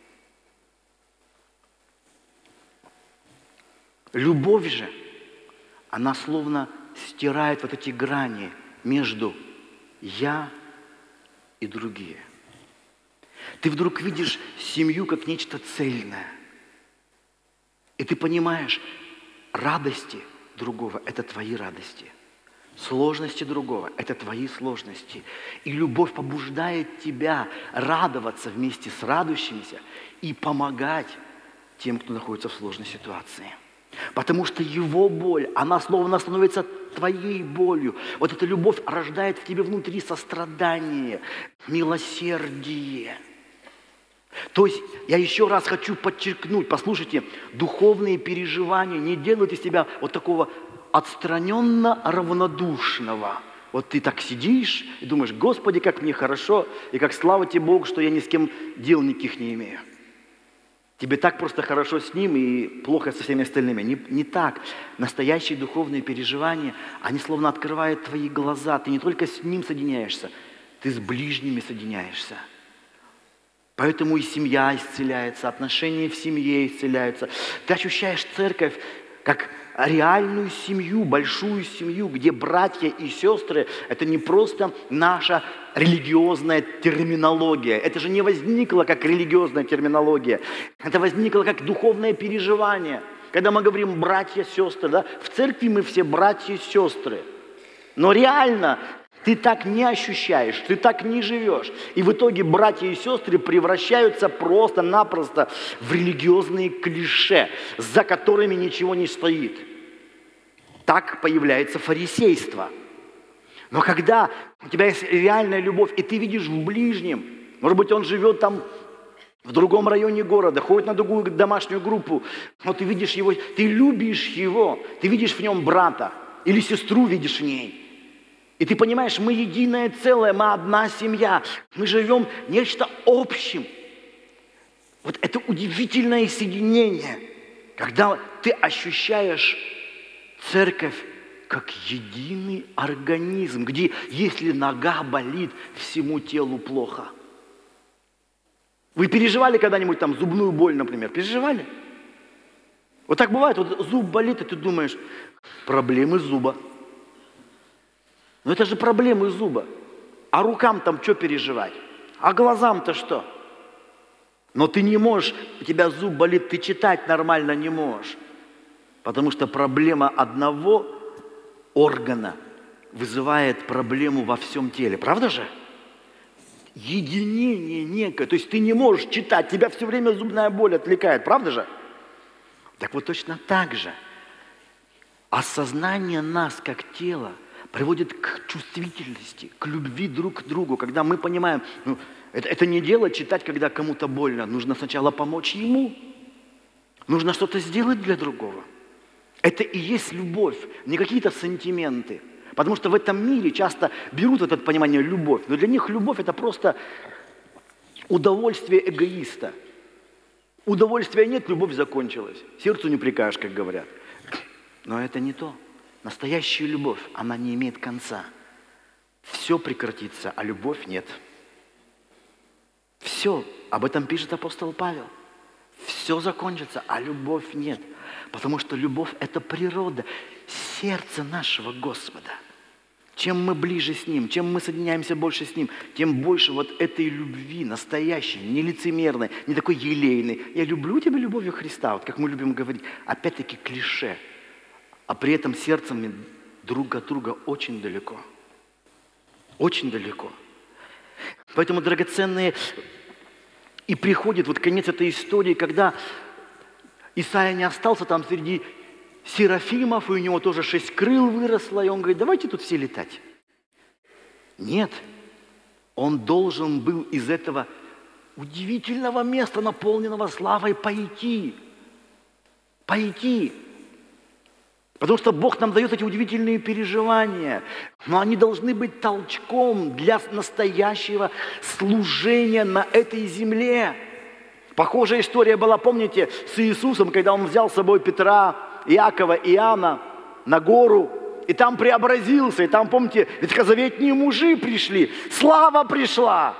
Любовь же, она словно стирает вот эти грани между «я» и другие. Ты вдруг видишь семью как нечто цельное. И ты понимаешь, радости другого – это твои радости. Сложности другого – это твои сложности. И любовь побуждает тебя радоваться вместе с радующимися и помогать тем, кто находится в сложной ситуации. Потому что его боль, она словно становится твоей болью. Вот эта любовь рождает в тебе внутри сострадание, милосердие. То есть, я еще раз хочу подчеркнуть, послушайте, духовные переживания не делают из тебя вот такого отстраненно равнодушного. Вот ты так сидишь и думаешь: Господи, как мне хорошо, и как слава тебе Богу, что я ни с кем дел никаких не имею. Тебе так просто хорошо с ним и плохо со всеми остальными. Не, не так. Настоящие духовные переживания, они словно открывают твои глаза. Ты не только с ним соединяешься, ты с ближними соединяешься. Поэтому и семья исцеляется, отношения в семье исцеляются. Ты ощущаешь церковь как реальную семью, большую семью, где братья и сестры – это не просто наша религиозная терминология. Это же не возникло как религиозная терминология. Это возникло как духовное переживание. Когда мы говорим «братья, сестры», да, в церкви мы все братья и сестры. Но реально ты так не ощущаешь, ты так не живешь. И в итоге братья и сестры превращаются просто-напросто в религиозные клише, за которыми ничего не стоит. Так появляется фарисейство. Но когда у тебя есть реальная любовь, и ты видишь в ближнем, может быть, он живет там в другом районе города, ходит на другую домашнюю группу, но ты видишь его, ты любишь его, ты видишь в нем брата или сестру видишь в ней. И ты понимаешь, мы единое целое, мы одна семья, мы живем нечто общим. Вот это удивительное соединение, когда ты ощущаешь церковь как единый организм, где если нога болит, всему телу плохо. Вы переживали когда-нибудь там зубную боль, например? Переживали? Вот так бывает, вот зуб болит, и ты думаешь, проблемы зуба. Но это же проблемы зуба. А рукам там что переживать? А глазам-то что? Но ты не можешь, у тебя зуб болит, ты читать нормально не можешь. Потому что проблема одного органа вызывает проблему во всем теле. Правда же? Единение некое. То есть ты не можешь читать, тебя все время зубная боль отвлекает. Правда же? Так вот точно так же. Осознание нас как тела приводит к чувствительности, к любви друг к другу. Когда мы понимаем, ну, это, это не дело читать, когда кому-то больно. Нужно сначала помочь ему. Нужно что-то сделать для другого. Это и есть любовь, не какие-то сантименты. Потому что в этом мире часто берут это понимание любовь. Но для них любовь это просто удовольствие эгоиста. Удовольствия нет, любовь закончилась. Сердцу не прикажешь, как говорят. Но это не то. Настоящая любовь, она не имеет конца. Все прекратится, а любовь нет. Все. Об этом пишет апостол Павел. Все закончится, а любовь нет. Потому что любовь – это природа, сердце нашего Господа. Чем мы ближе с Ним, чем мы соединяемся больше с Ним, тем больше вот этой любви, настоящей, не лицемерной, не такой елейной. Я люблю тебя любовью Христа, вот как мы любим говорить, опять-таки клише. А при этом сердцем друг от друга очень далеко. Очень далеко. Поэтому, драгоценные, и приходит вот конец этой истории, когда Исаия не остался там среди серафимов, и у него тоже шесть крыл выросло, и он говорит, давайте тут все летать. Нет, он должен был из этого удивительного места, наполненного славой, пойти. Пойти. Потому что Бог нам дает эти удивительные переживания, но они должны быть толчком для настоящего служения на этой земле. Похожая история была, помните, с Иисусом, когда Он взял с собой Петра, Иакова, Иоанна на гору, и там преобразился, и там, помните, ветхозаветные мужи пришли, слава пришла.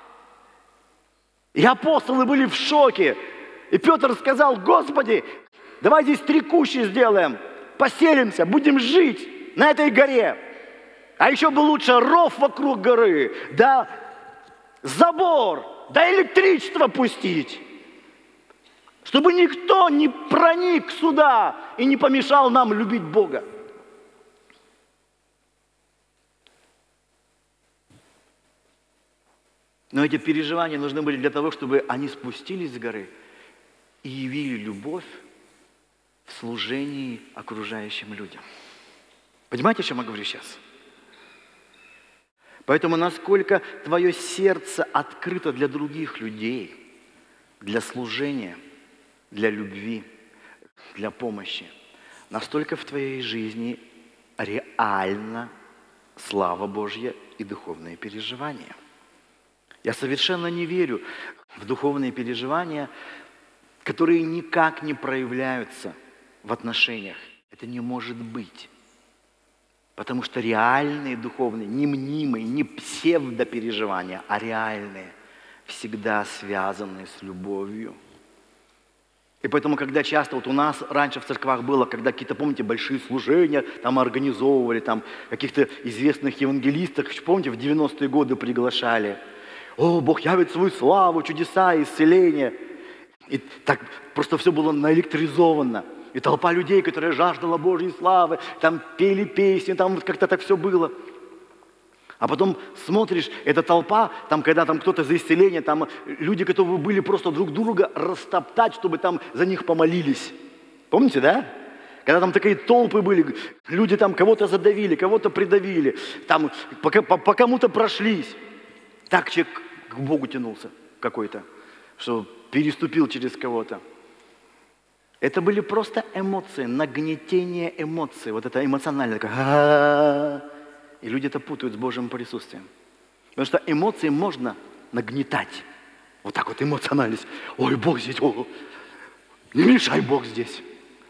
И апостолы были в шоке. И Петр сказал, Господи, давай здесь три кущи сделаем, поселимся, будем жить на этой горе. А еще бы лучше ров вокруг горы, да забор, да электричество пустить, чтобы никто не проник сюда и не помешал нам любить Бога. Но эти переживания нужны были для того, чтобы они спустились с горы и явили любовь в служении окружающим людям. Понимаете, о чем я говорю сейчас? Поэтому насколько твое сердце открыто для других людей, для служения, для любви, для помощи, настолько в твоей жизни реально слава Божья и духовные переживания. Я совершенно не верю в духовные переживания, которые никак не проявляются в отношениях. Это не может быть. Потому что реальные духовные, не мнимые, не псевдопереживания, а реальные, всегда связаны с любовью. И поэтому, когда часто, вот у нас раньше в церквах было, когда какие-то, помните, большие служения там организовывали, там каких-то известных евангелистов, помните, в девяностые годы приглашали. О, Бог явит свою славу, чудеса, исцеления. И так просто все было наэлектризовано. И толпа людей, которая жаждала Божьей славы, там пели песни, там как-то так все было. А потом смотришь, эта толпа, там, когда там кто-то за исцеление, там люди готовы были просто друг друга растоптать, чтобы там за них помолились. Помните, да? Когда там такие толпы были, люди там кого-то задавили, кого-то придавили, там по, по, по кому-то прошлись. Так человек к Богу тянулся какой-то. что переступил через кого-то. Это были просто эмоции, нагнетение эмоций. Вот это эмоциональное, такое, «А-а-а-а». И люди это путают с Божьим присутствием. Потому что эмоции можно нагнетать. Вот так вот эмоциональность. Ой, Бог здесь, о, не мешай, Бог здесь.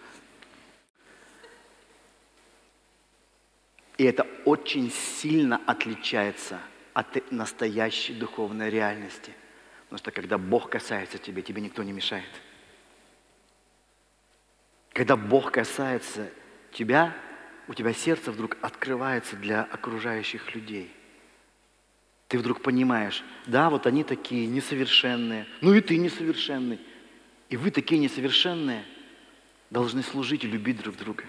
И это очень сильно отличается от настоящей духовной реальности. Потому что когда Бог касается тебя, тебе никто не мешает. Когда Бог касается тебя, у тебя сердце вдруг открывается для окружающих людей. Ты вдруг понимаешь, да, вот они такие несовершенные, ну и ты несовершенный. И вы такие несовершенные должны служить и любить друг друга.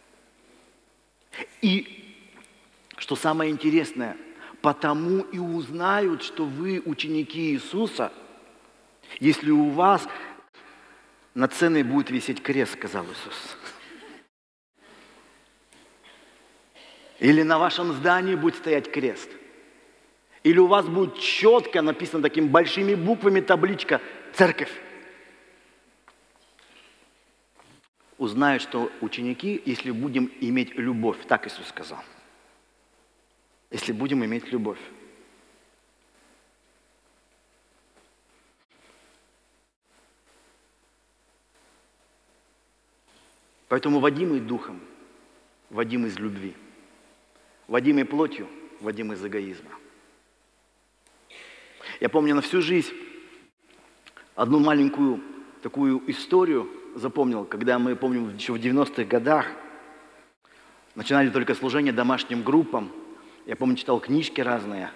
И что самое интересное, потому и узнают, что вы ученики Иисуса, если у вас над сценой будет висеть крест, сказал Иисус. Или на вашем здании будет стоять крест. Или у вас будет четко написано такими большими буквами табличка «Церковь». Узнают, что ученики, если будем иметь любовь. Так Иисус сказал. Если будем иметь любовь. Поэтому водимый духом, водим из любви. Водимый плотью, водим из эгоизма. Я помню на всю жизнь одну маленькую такую историю запомнил, когда мы, помню, еще в девяностых годах начинали только служение домашним группам. Я помню, читал книжки разные,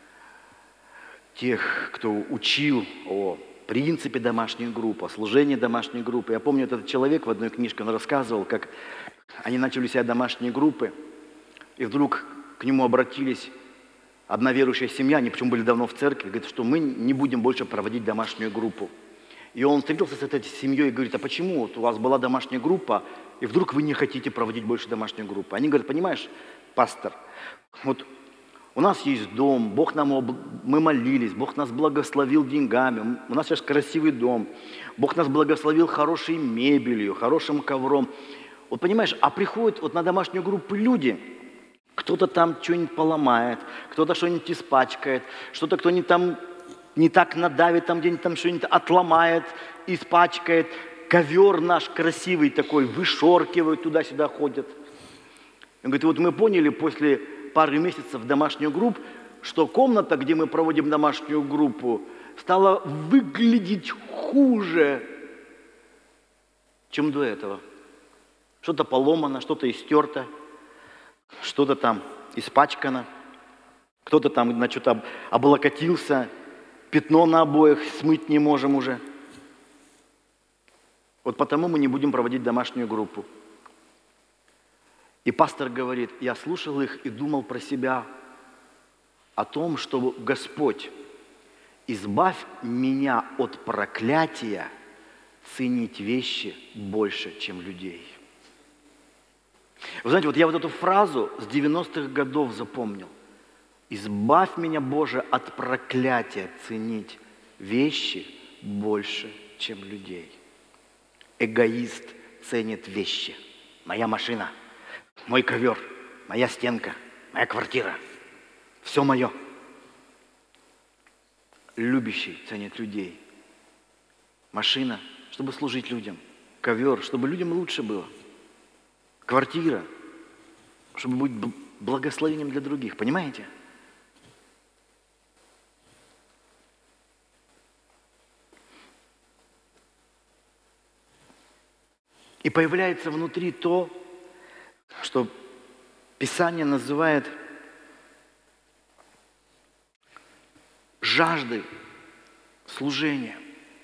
тех, кто учил о принципе домашней группы, о служении домашней группы. Я помню, этот человек в одной книжке, он рассказывал, как они начали у себя домашние группы, и вдруг к нему обратились одна верующая семья, они причем были давно в церкви, говорит, что мы не будем больше проводить домашнюю группу. И он встретился с этой семьей и говорит, а почему вот у вас была домашняя группа, и вдруг вы не хотите проводить больше домашнюю группу? Они говорят, понимаешь, пастор, вот у нас есть дом, Бог нам, об... мы молились, Бог нас благословил деньгами, у нас сейчас красивый дом, Бог нас благословил хорошей мебелью, хорошим ковром. Вот понимаешь, а приходят вот на домашнюю группу люди, кто-то там что-нибудь поломает, кто-то что-нибудь испачкает, что-то кто-нибудь там не так надавит, там где-нибудь там что-нибудь отломает, испачкает. Ковер наш красивый такой, вышоркивают, туда-сюда ходят. Он говорит, вот мы поняли после пары месяцев домашнюю группу, что комната, где мы проводим домашнюю группу, стала выглядеть хуже, чем до этого. Что-то поломано, что-то истерто, что-то там испачкано, кто-то там на что-то облокотился, пятно на обоях смыть не можем уже. Вот потому мы не будем проводить домашнюю группу. И пастор говорит, я слушал их и думал про себя о том, что Господь, избавь меня от проклятия ценить вещи больше, чем людей. Вы знаете, вот я вот эту фразу с девяностых годов запомнил. Избавь меня, Боже, от проклятия ценить вещи больше, чем людей. Эгоист ценит вещи. Моя машина, мой ковер, моя стенка, моя квартира. Все мое. Любящий ценит людей. Машина, чтобы служить людям. Ковер, чтобы людям лучше было. Квартира, чтобы быть благословением для других. Понимаете? И появляется внутри то, что Писание называет жаждой служения.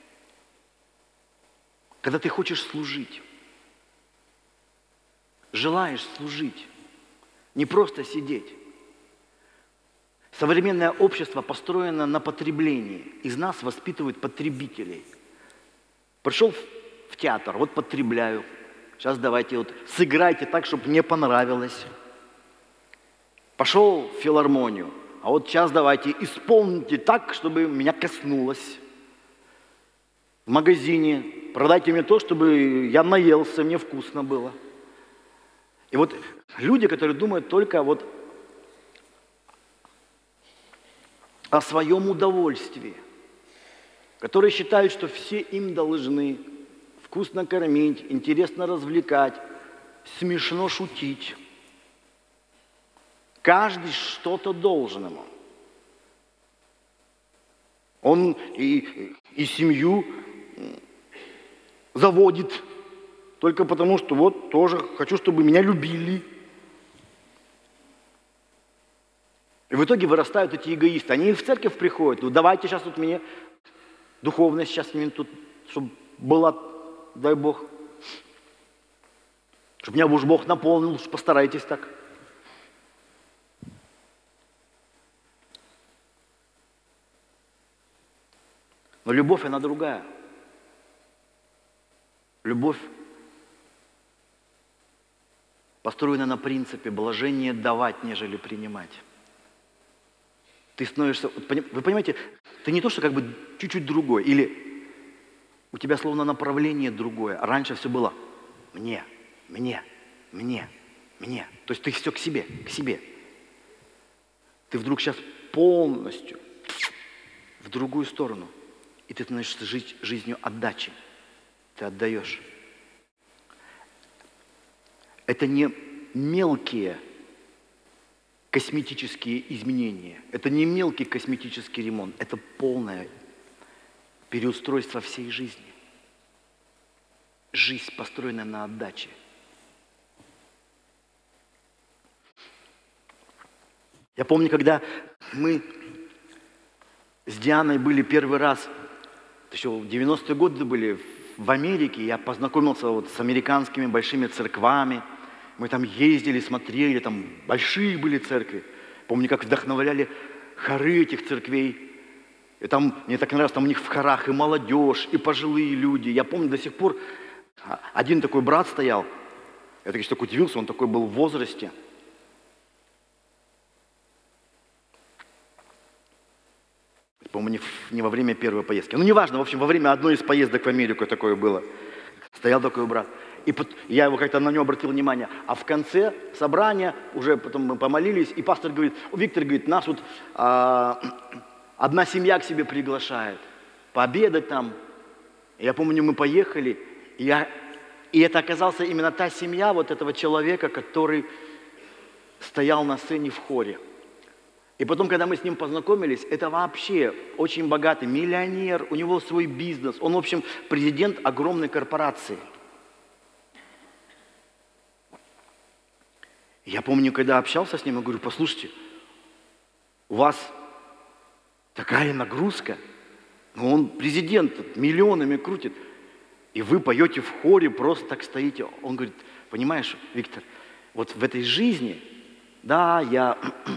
Когда ты хочешь служить, желаешь служить, не просто сидеть. Современное общество построено на потреблении. Из нас воспитывают потребителей. Пришел в театр, вот потребляю. Сейчас давайте вот сыграйте так, чтобы мне понравилось. Пошел в филармонию, а вот сейчас давайте исполните так, чтобы меня коснулось. в магазине, продайте мне то, чтобы я наелся, мне вкусно было. И вот люди, которые думают только вот о своем удовольствии, которые считают, что все им должны вкусно кормить, интересно развлекать, смешно шутить. Каждый что-то должен ему. Он и, и семью заводит только потому, что вот тоже хочу, чтобы меня любили. И в итоге вырастают эти эгоисты. Они в церковь приходят. Ну давайте сейчас тут мне духовность сейчас мне тут, чтобы была, дай Бог. Чтобы меня уж Бог наполнил, уж постарайтесь так. Но любовь, она другая. Любовь построена на принципе блажение давать, нежели принимать. Ты становишься, вы понимаете, ты не то, что как бы чуть-чуть другой, или у тебя словно направление другое. А раньше все было мне, мне, мне, мне. То есть ты все к себе, к себе. Ты вдруг сейчас полностью в другую сторону. И ты становишься жить жизнью отдачи. Ты отдаешь. Это не мелкие косметические изменения. Это не мелкий косметический ремонт. Это полное переустройство всей жизни. Жизнь, построенная на отдаче. Я помню, когда мы с Дианой были первый раз, еще в девяностые годы были в Америке, я познакомился вот с американскими большими церквами. Мы там ездили, смотрели, там большие были церкви. Помню, как вдохновляли хоры этих церквей. И там, мне так нравилось, там у них в хорах и молодежь, и пожилые люди. Я помню до сих пор, один такой брат стоял, я так, так удивился, он такой был в возрасте. По-моему, не, не во время первой поездки. Ну, неважно, в общем, во время одной из поездок в Америку такое было. Стоял такой брат. И под, я его как-то на него обратил внимание. А в конце собрания, уже потом мы помолились, и пастор говорит, Виктор говорит, нас вот а, одна семья к себе приглашает, пообедать там. И я помню, мы поехали, и, я, и это оказался именно та семья вот этого человека, который стоял на сцене в хоре. И потом, когда мы с ним познакомились, это вообще очень богатый миллионер, у него свой бизнес. Он, в общем, президент огромной корпорации. Я помню, когда общался с ним, я говорю, послушайте, у вас такая нагрузка, но он президент, миллионами крутит, и вы поете в хоре, просто так стоите. Он говорит, понимаешь, Виктор, вот в этой жизни, да, я...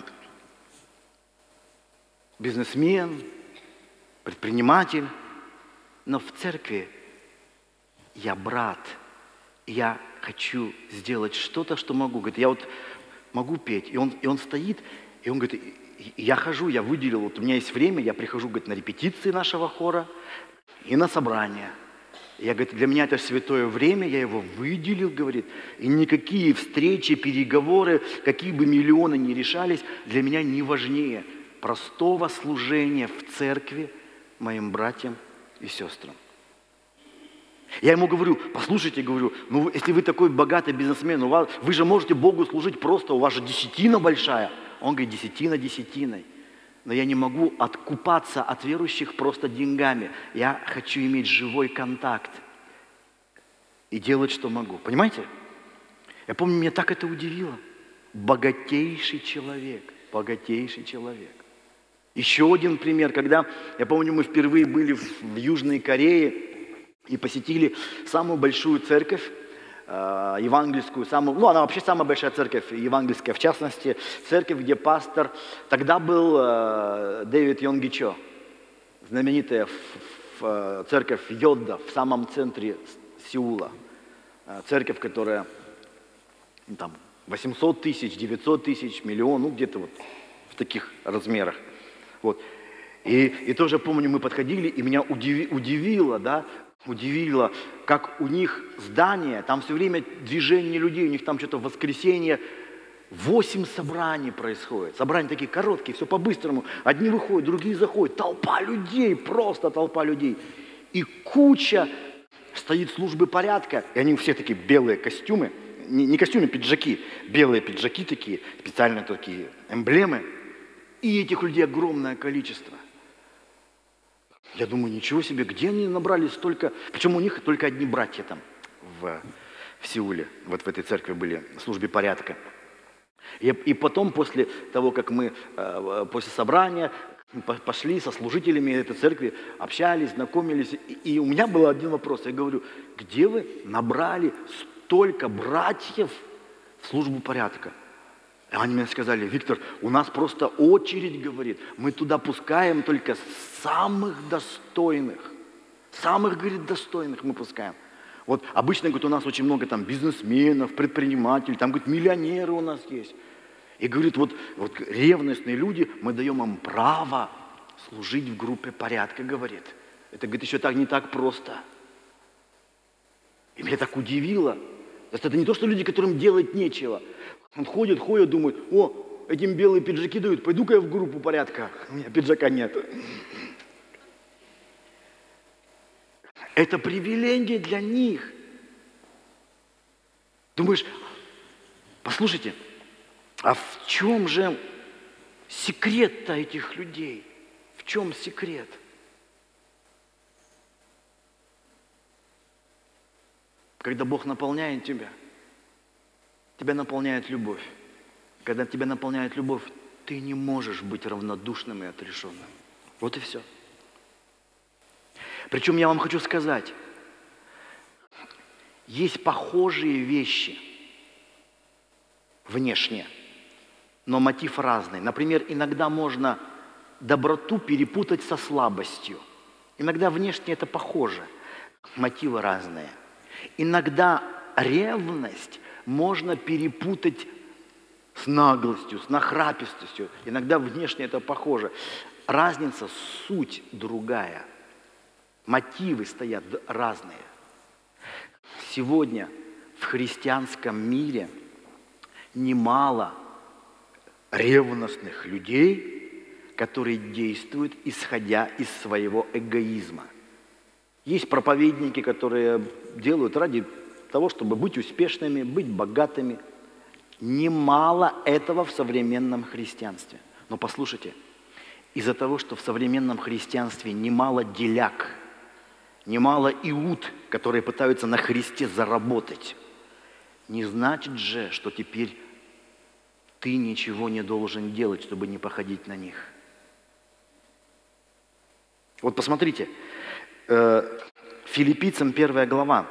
бизнесмен, предприниматель, но в церкви я брат, я хочу сделать что-то, что могу. Говорит, я вот могу петь, и он, и он стоит, и он говорит, я хожу, я выделил, вот у меня есть время, я прихожу, говорит, на репетиции нашего хора и на собрания. Я, говорит, для меня это святое время, я его выделил, говорит, и никакие встречи, переговоры, какие бы миллионы ни решались, для меня не важнее простого служения в церкви моим братьям и сестрам. Я ему говорю, послушайте, говорю, ну если вы такой богатый бизнесмен, у вас, вы же можете Богу служить просто, у вас же десятина большая. Он говорит, десятина десятиной. Но я не могу откупаться от верующих просто деньгами. Я хочу иметь живой контакт и делать, что могу. Понимаете? Я помню, меня так это удивило. Богатейший человек, богатейший человек. Еще один пример, когда, я помню, мы впервые были в, в Южной Корее и посетили самую большую церковь, э, евангельскую, самую, ну она вообще самая большая церковь, евангельская в частности, церковь, где пастор, тогда был э, Дэвид Йонги Чо, знаменитая в, в, церковь Йодда в самом центре Сеула, э, церковь, которая ну, там восемьсот тысяч, девятьсот тысяч, миллион, ну где-то вот в таких размерах. Вот. И, и тоже помню, мы подходили, и меня удиви, удивило, да, удивило, как у них здание, там все время движение людей, у них там что-то в воскресенье, восемь собраний происходит. Собрания такие короткие, все по-быстрому. Одни выходят, другие заходят. Толпа людей, просто толпа людей. И куча стоит службы порядка, и они все такие белые костюмы, не, не костюмы, пиджаки, белые пиджаки такие, специальные такие эмблемы. И этих людей огромное количество. Я думаю, ничего себе, где они набрали столько... Причем у них только одни братья там в, в Сеуле, вот в этой церкви были, в службе порядка. И, и потом, после того, как мы, э, после собрания, пошли со служителями этой церкви, общались, знакомились, и, и у меня был один вопрос. Я говорю, где вы набрали столько братьев в службу порядка? И они мне сказали, Виктор, у нас просто очередь, говорит, мы туда пускаем только самых достойных. Самых, говорит, достойных мы пускаем. Вот обычно, говорит, у нас очень много там бизнесменов, предпринимателей, там, говорит, миллионеры у нас есть. И говорит, вот, вот ревностные люди, мы даем им право служить в группе порядка, говорит. Это, говорит, еще так не так просто. И меня так удивило. Это не то, что люди, которым делать нечего. Он ходит, ходит, думает, о, этим белые пиджаки дают, пойду-ка я в группу порядка. У меня пиджака нет. Это привилегия для них. Думаешь, послушайте, а в чем же секрет-то этих людей? В чем секрет? Когда Бог наполняет тебя, тебя наполняет любовь. Когда тебя наполняет любовь, ты не можешь быть равнодушным и отрешенным. Вот и все. Причем я вам хочу сказать, есть похожие вещи внешне, но мотив разный. Например, иногда можно доброту перепутать со слабостью. Иногда внешне это похоже, мотивы разные. Иногда ревность можно перепутать с наглостью, с нахрапистостью. Иногда внешне это похоже. Разница, суть другая. Мотивы стоят разные. Сегодня в христианском мире немало ревностных людей, которые действуют, исходя из своего эгоизма. Есть проповедники, которые делают ради того, чтобы быть успешными, быть богатыми. Немало этого в современном христианстве. Но послушайте, из-за того, что в современном христианстве немало деляк, немало иуд, которые пытаются на Христе заработать, не значит же, что теперь ты ничего не должен делать, чтобы не походить на них. Вот посмотрите, Филиппийцам первая глава.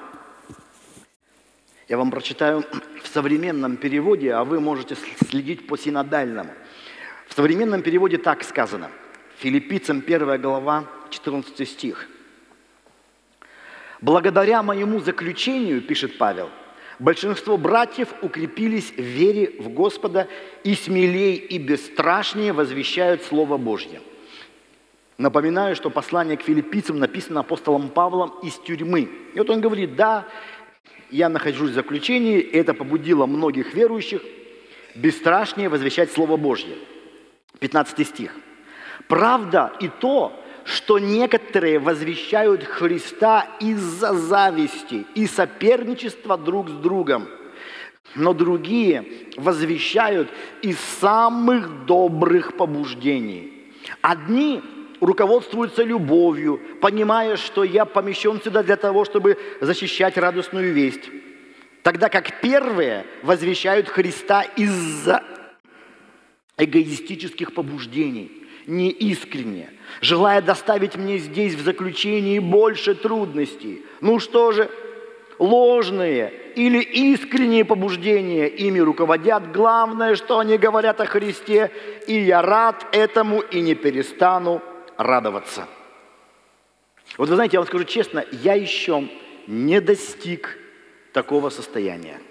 Я вам прочитаю в современном переводе, а вы можете следить по синодальному. В современном переводе так сказано. Филиппийцам первая глава, четырнадцатый стих. «Благодаря моему заключению, — пишет Павел, — большинство братьев укрепились в вере в Господа и смелее и бесстрашнее возвещают Слово Божье». Напоминаю, что послание к филиппийцам написано апостолом Павлом из тюрьмы. И вот он говорит, да, я нахожусь в заключении, и это побудило многих верующих бесстрашнее возвещать Слово Божье. пятнадцатый стих. «Правда и то, что некоторые возвещают Христа из-за зависти и соперничества друг с другом, но другие возвещают из самых добрых побуждений. Одни руководствуются любовью, понимая, что я помещен сюда для того, чтобы защищать радостную весть, тогда как первые возвещают Христа из-за эгоистических побуждений, неискренне, желая доставить мне здесь в заключении больше трудностей. Ну что же, ложные или искренние побуждения ими руководят. Главное, что они говорят о Христе, и я рад этому и не перестану радоваться». Вот вы знаете, я вам скажу честно, я еще не достиг такого состояния.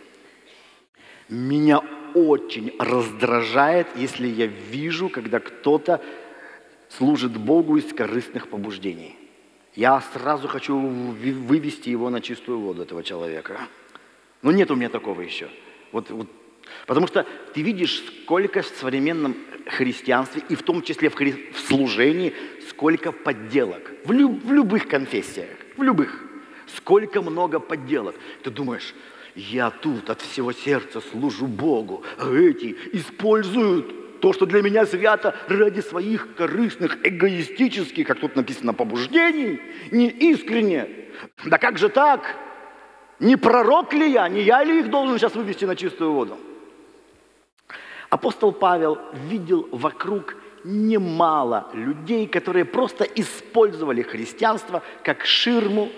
Меня очень раздражает, если я вижу, когда кто-то служит Богу из корыстных побуждений. Я сразу хочу вывести его на чистую воду, этого человека. Но нет у меня такого еще. Вот, вот. Потому что ты видишь, сколько в современном христианстве, и в том числе в, хри... в служении, сколько подделок. В, лю... в любых конфессиях, в любых. Сколько много подделок. Ты думаешь, я тут от всего сердца служу Богу, а эти используют то, что для меня свято, ради своих корыстных, эгоистических, как тут написано, побуждений, не искренне. Да как же так? Не пророк ли я, не я ли их должен сейчас вывести на чистую воду? Апостол Павел видел вокруг немало людей, которые просто использовали христианство как ширму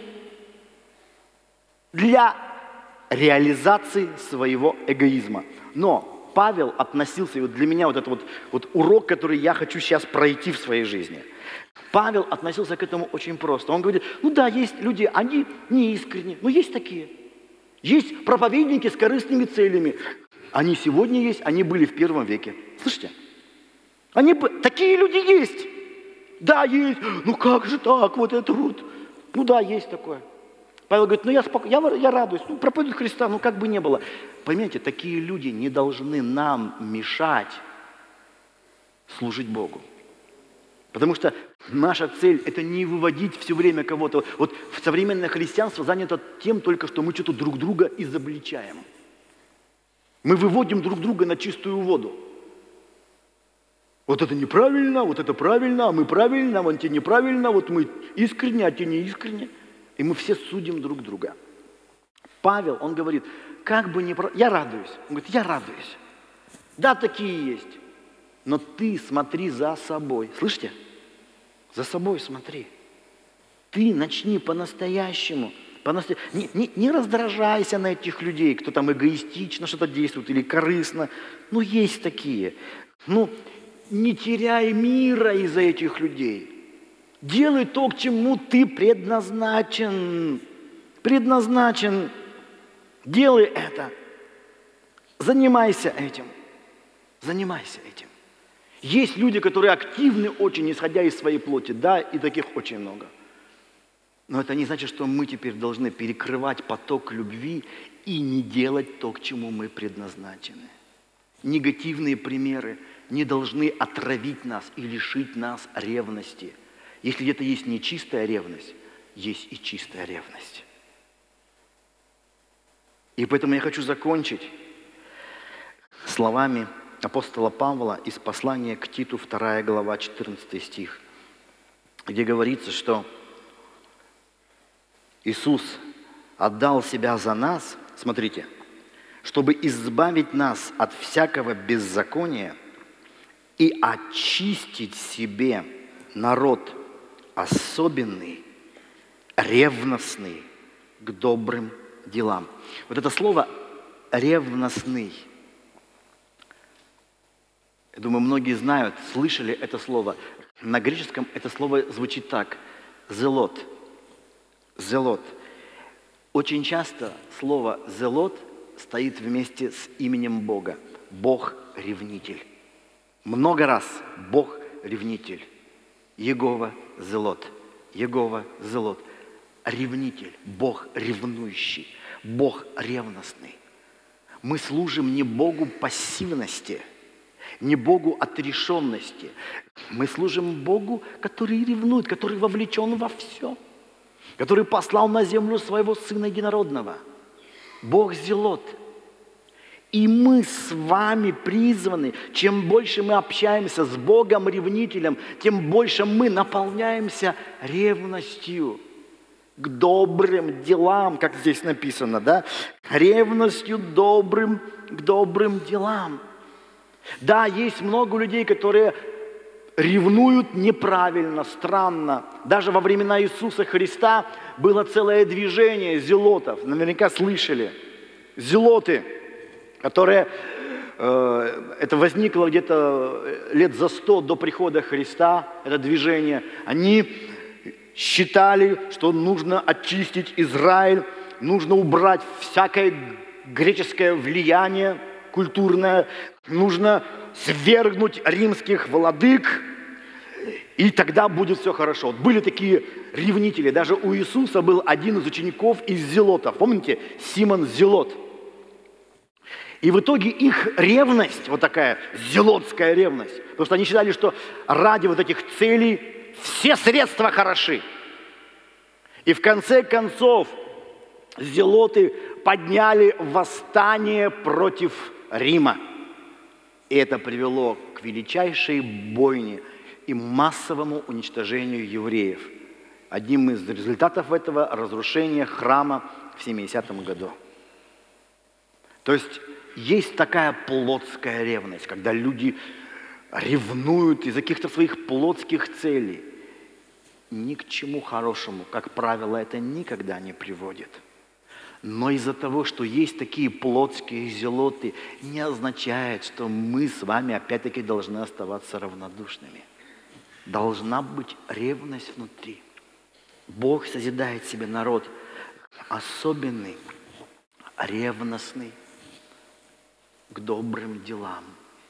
для реализации своего эгоизма. Но Павел относился, и вот для меня вот это вот, вот урок, который я хочу сейчас пройти в своей жизни. Павел относился к этому очень просто. Он говорит, ну да, есть люди, они не искренни, но есть такие. Есть проповедники с корыстными целями. Они сегодня есть, они были в первом веке. Слышите? Они, такие люди есть. Да, есть. Ну как же так, вот это вот. Ну да, есть такое. Павел говорит, ну я, споко... я, я радуюсь, ну проповедуют Христа, ну как бы не было. Поймите, такие люди не должны нам мешать служить Богу. Потому что наша цель – это не выводить все время кого-то. Вот современное христианство занято тем только, что мы что-то друг друга изобличаем. Мы выводим друг друга на чистую воду. Вот это неправильно, вот это правильно, а мы правильно, а вон те неправильно, вот мы искренне, а те не искренне. И мы все судим друг друга. Павел, он говорит, как бы не... Я радуюсь. Он говорит, я радуюсь. Да, такие есть. Но ты смотри за собой. Слышите? За собой смотри. Ты начни по-настоящему. По-настоя... не, не, не раздражайся на этих людей, кто там эгоистично что-то действует или корыстно. Ну, есть такие. Ну, не теряй мира из-за этих людей. Делай то, к чему ты предназначен. Предназначен. Делай это. Занимайся этим. Занимайся этим. Есть люди, которые активны очень, исходя из своей плоти. Да, и таких очень много. Но это не значит, что мы теперь должны перекрывать поток любви и не делать то, к чему мы предназначены. Негативные примеры не должны отравить нас и лишить нас ревности. Если где-то есть нечистая ревность, есть и чистая ревность. И поэтому я хочу закончить словами апостола Павла из послания к Титу, вторая глава, четырнадцатый стих, где говорится, что Иисус отдал себя за нас, смотрите, чтобы избавить нас от всякого беззакония и очистить себе народ особенный, ревностный к добрым делам. Вот это слово «ревностный», я думаю, многие знают, слышали это слово. На греческом это слово звучит так – «зелот». «Зелот». Очень часто слово «зелот» стоит вместе с именем Бога. Бог-ревнитель. Много раз Бог-ревнитель. Егова Зелот. Егова Зелот. Ревнитель. Бог ревнующий. Бог ревностный. Мы служим не Богу пассивности, не Богу отрешенности. Мы служим Богу, который ревнует, который вовлечен во все. Который послал на землю своего Сына Единородного. Бог Зелот. И мы с вами призваны, чем больше мы общаемся с Богом-ревнителем, тем больше мы наполняемся ревностью к добрым делам, как здесь написано, да? Ревностью добрым, к добрым делам. Да, есть много людей, которые ревнуют неправильно, странно. Даже во времена Иисуса Христа было целое движение зелотов. Наверняка слышали. Зелоты, которые, э, это возникло где-то лет за сто до прихода Христа, это движение. Они считали, что нужно очистить Израиль, нужно убрать всякое греческое влияние культурное, нужно свергнуть римских владык. И тогда будет все хорошо. Вот были такие ревнители. Даже у Иисуса был один из учеников из зелотов. Помните? Симон Зелот. И в итоге их ревность, вот такая зелотская ревность, потому что они считали, что ради вот этих целей все средства хороши. И в конце концов зелоты подняли восстание против Рима. И это привело к величайшей бойне и массовому уничтожению евреев. Одним из результатов этого – разрушение храма в семидесятом году. То есть есть такая плотская ревность, когда люди ревнуют из-за каких-то своих плотских целей. Ни к чему хорошему, как правило, это никогда не приводит. Но из-за того, что есть такие плотские зелоты, не означает, что мы с вами опять-таки должны оставаться равнодушными. Должна быть ревность внутри. Бог созидает себе народ особенный, ревностный к добрым делам.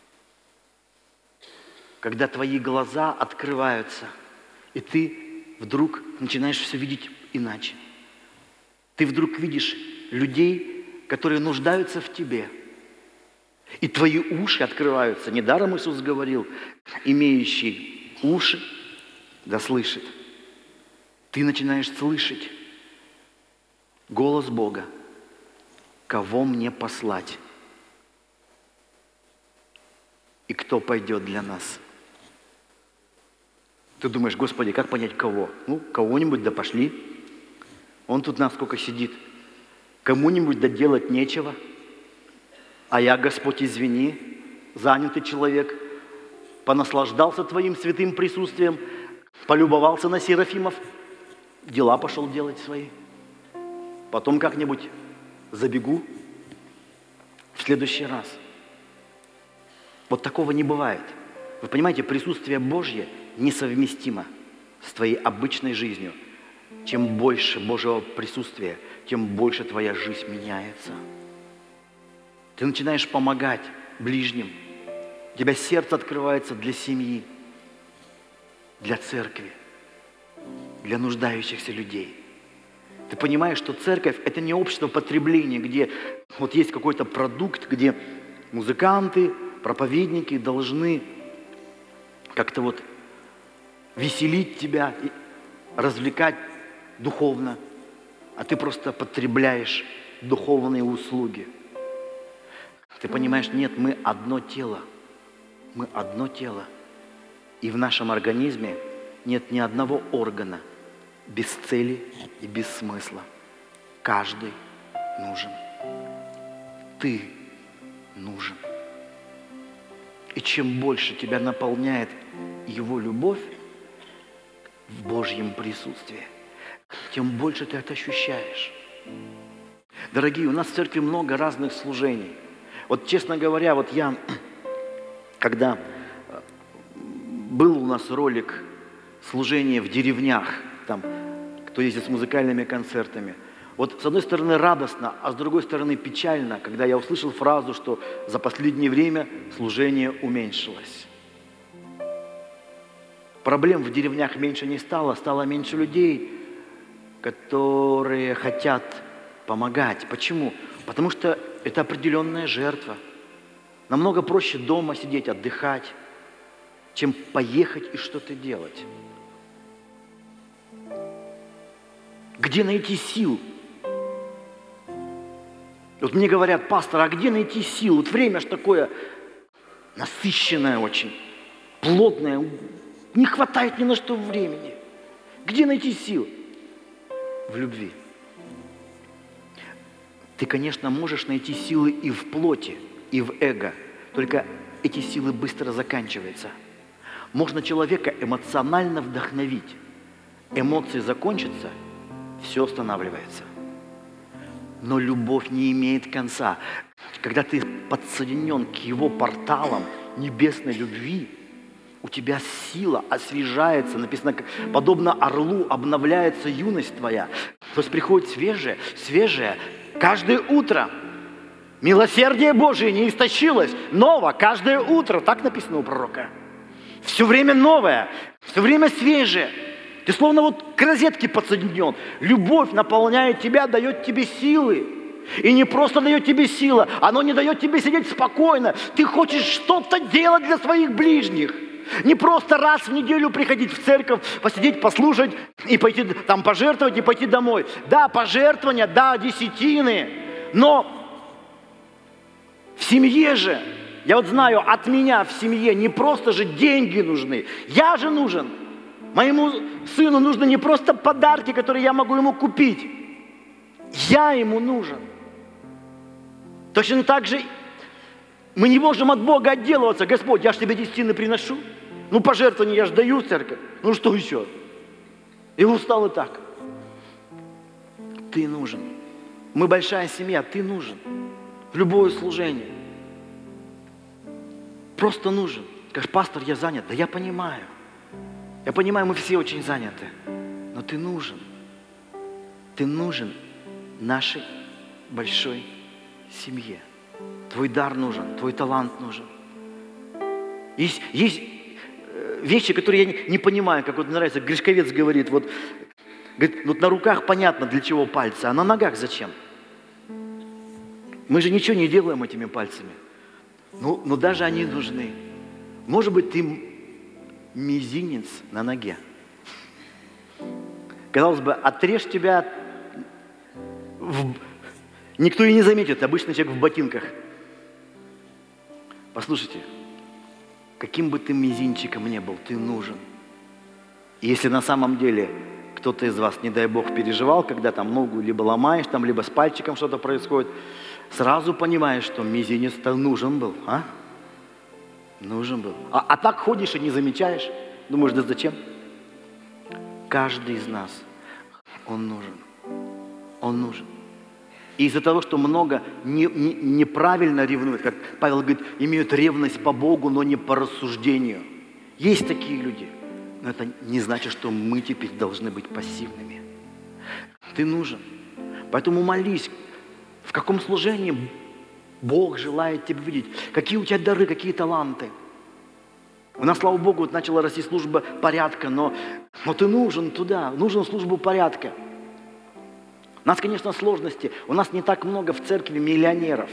Когда твои глаза открываются, и ты вдруг начинаешь все видеть иначе. Ты вдруг видишь людей, которые нуждаются в тебе. И твои уши открываются. Недаром Иисус говорил, имеющий уши, да слышит. Ты начинаешь слышать голос Бога. Кого мне послать? И кто пойдет для нас? Ты думаешь, Господи, как понять кого? Ну, кого-нибудь да пошли. Он тут нас сколько сидит. Кому-нибудь да делать нечего. А я, Господь, извини, занятый человек, понаслаждался Твоим святым присутствием, полюбовался на серафимов, дела пошел делать свои. Потом как-нибудь забегу в следующий раз. Вот такого не бывает. Вы понимаете, присутствие Божье несовместимо с твоей обычной жизнью. Чем больше Божьего присутствия, тем больше твоя жизнь меняется. Ты начинаешь помогать ближним. У тебя сердце открывается для семьи, для церкви, для нуждающихся людей. Ты понимаешь, что церковь – это не общество потребления, где вот есть какой-то продукт, где музыканты, проповедники должны как-то вот веселить тебя, развлекать духовно, а ты просто потребляешь духовные услуги. Ты понимаешь, нет, мы одно тело, мы одно тело, и в нашем организме нет ни одного органа без цели и без смысла. Каждый нужен. Ты нужен. И чем больше тебя наполняет Его любовь в Божьем присутствии, тем больше ты это ощущаешь. Дорогие, у нас в церкви много разных служений. Вот, честно говоря, вот я, когда был у нас ролик служения в деревнях, там, кто ездит с музыкальными концертами, вот с одной стороны радостно, а с другой стороны печально, когда я услышал фразу, что за последнее время служение уменьшилось. Проблем в деревнях меньше не стало, стало меньше людей, которые хотят помогать. Почему? Потому что это определенная жертва. Намного проще дома сидеть, отдыхать, чем поехать и что-то делать. Где найти сил? Вот мне говорят, пастор, а где найти сил? Вот время ж такое насыщенное очень, плотное, не хватает ни на что времени. Где найти сил? В любви. Ты, конечно, можешь найти силы и в плоти, и в эго, только эти силы быстро заканчиваются. Можно человека эмоционально вдохновить. Эмоции закончатся, все останавливается. Но любовь не имеет конца. Когда ты подсоединен к Его порталам небесной любви, у тебя сила освежается, написано, подобно орлу обновляется юность твоя. То есть приходит свежее, свежее каждое утро. Милосердие Божие не истощилось, ново каждое утро. Так написано у пророка. Все время новое, все время свежее. Ты словно вот к розетке подсоединен. Любовь наполняет тебя, дает тебе силы. И не просто дает тебе силы, оно не дает тебе сидеть спокойно. Ты хочешь что-то делать для своих ближних. Не просто раз в неделю приходить в церковь, посидеть, послушать и пойти там пожертвовать и пойти домой. Да, пожертвования, да, десятины, но в семье же, я вот знаю, от меня в семье не просто же деньги нужны, я же нужен. Моему сыну нужны не просто подарки, которые я могу ему купить, я ему нужен. Точно так же мы не можем от Бога отделываться. Господь, я же тебе десятины приношу. Ну, пожертвования я же даю в церковь. Ну, что еще? И устал и так. Ты нужен. Мы большая семья, ты нужен. В любое служение. Просто нужен. Скажешь, пастор, я занят. Да я понимаю. Я понимаю, мы все очень заняты. Но ты нужен. Ты нужен нашей большой семье. Твой дар нужен, твой талант нужен. Есть, есть вещи, которые я не, не понимаю, как вот мне нравится, Гришковец говорит, вот, говорит, вот на руках понятно, для чего пальцы, а на ногах зачем? Мы же ничего не делаем этими пальцами. Ну, но даже они нужны. Может быть, ты мизинец на ноге. Казалось бы, отрежь тебя, в... никто и не заметит, обычный человек в ботинках. Послушайте, каким бы ты мизинчиком ни был, ты нужен. И если на самом деле кто-то из вас, не дай Бог, переживал, когда там ногу либо ломаешь, там, либо с пальчиком что-то происходит, сразу понимаешь, что мизинец-то нужен был, а? Нужен был. А, а так ходишь и не замечаешь. Думаешь, да зачем? Каждый из нас, он нужен. Он нужен. И из-за того, что много не, не, неправильно ревнуют, как Павел говорит, имеют ревность по Богу, но не по рассуждению. Есть такие люди. Но это не значит, что мы теперь должны быть пассивными. Ты нужен. Поэтому молись, в каком служении Бог желает тебя видеть, какие у тебя дары, какие таланты. У нас, слава Богу, вот начала расти служба порядка, но, но ты нужен туда, нужен службу порядка. У нас, конечно, сложности. У нас не так много в церкви миллионеров.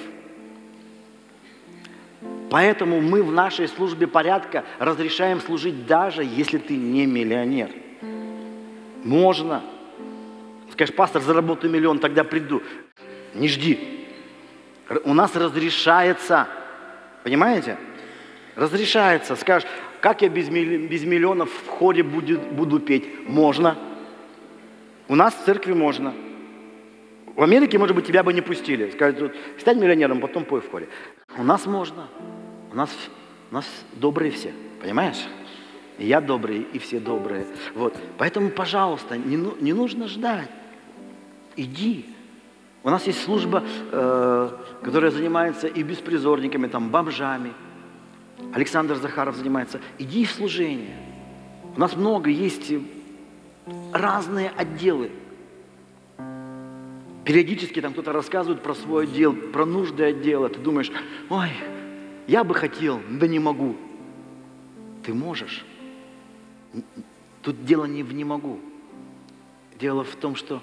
Поэтому мы в нашей службе порядка разрешаем служить, даже если ты не миллионер. Можно. Скажешь, пастор, заработаю миллион, тогда приду. Не жди. У нас разрешается. Понимаете? Разрешается. Скажешь, как я без, милли... без миллионов в хоре буду, буду петь? Можно. У нас в церкви можно. В Америке, может быть, тебя бы не пустили. Скажут, стань миллионером, потом пой в хоре. У нас можно. У нас, у нас добрые все. Понимаешь? И я добрый, и все добрые. Вот. Поэтому, пожалуйста, не, не нужно ждать. Иди. У нас есть служба, э, которая занимается и беспризорниками, там, бомжами. Александр Захаров занимается. Иди в служение. У нас много есть разные отделы. Периодически там кто-то рассказывает про свой отдел, про нужды отдела. Ты думаешь, ой, я бы хотел, да не могу. Ты можешь. Тут дело не в «не могу». Дело в том, что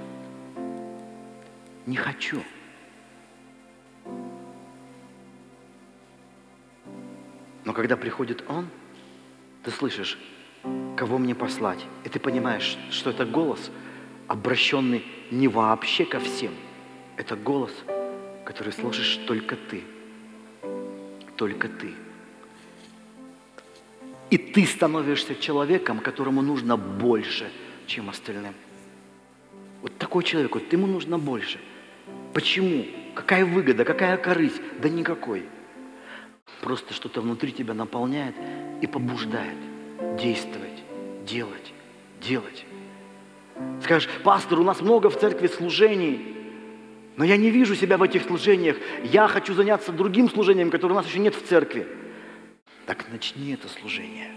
не хочу. Но когда приходит Он, ты слышишь, кого мне послать. И ты понимаешь, что это голос, обращенный не вообще ко всем. Это голос, который слышишь только ты. Только ты. И ты становишься человеком, которому нужно больше, чем остальным. Вот такой человек, вот ему нужно больше. Почему? Какая выгода, какая корысть? Да никакой. Просто что-то внутри тебя наполняет и побуждает действовать, делать, делать. Скажешь, пастор, у нас много в церкви служений, но я не вижу себя в этих служениях. Я хочу заняться другим служением, которое у нас еще нет в церкви. Так начни это служение.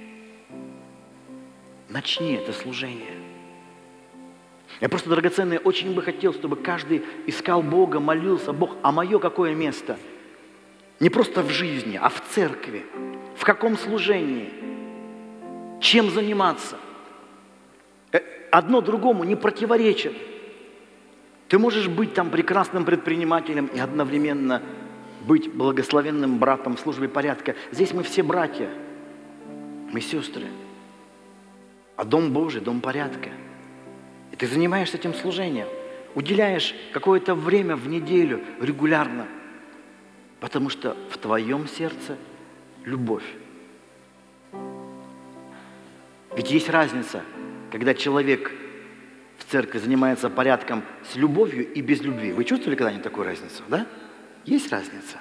Начни это служение. Я просто, драгоценный, очень бы хотел, чтобы каждый искал Бога, молился, Бог, а мое какое место? Не просто в жизни, а в церкви. В каком служении? чем заниматься. Э, Одно другому не противоречит. Ты можешь быть там прекрасным предпринимателем и одновременно быть благословенным братом в службе порядка. Здесь мы все братья, мы сестры. А дом Божий, дом порядка. И ты занимаешься этим служением, уделяешь какое-то время в неделю регулярно, потому что в твоем сердце любовь. Ведь есть разница, когда человек в церкви занимается порядком с любовью и без любви. Вы чувствовали когда-нибудь такую разницу, да? Есть разница.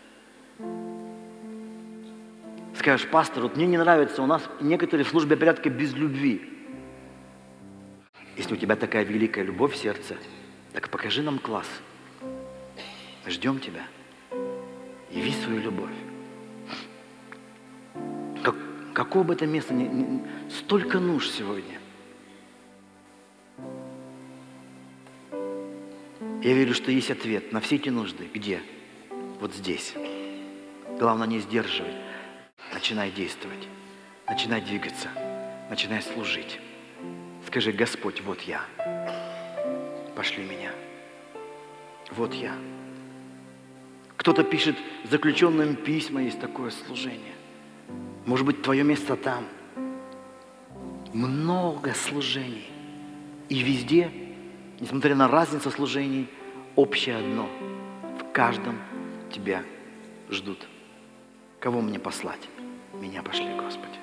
Скажешь, пастор, вот мне не нравится, у нас некоторые в службе порядка без любви. Если у тебя такая великая любовь в сердце, так покажи нам класс. Мы ждем тебя. Яви свою любовь. Как, какое бы это место, ни, ни, столько нужд сегодня. Я верю, что есть ответ на все эти нужды. Где? Вот здесь. Главное, не сдерживай. Начинай действовать. Начинай двигаться. Начинай служить. Скажи, Господь, вот я. Пошли меня. Вот я. Кто-то пишет заключенным письма, есть такое служение. Может быть, твое место там. Много служений. И везде, несмотря на разницу служений, общее одно. В каждом тебя ждут. Кого мне послать? Меня пошли, Господи.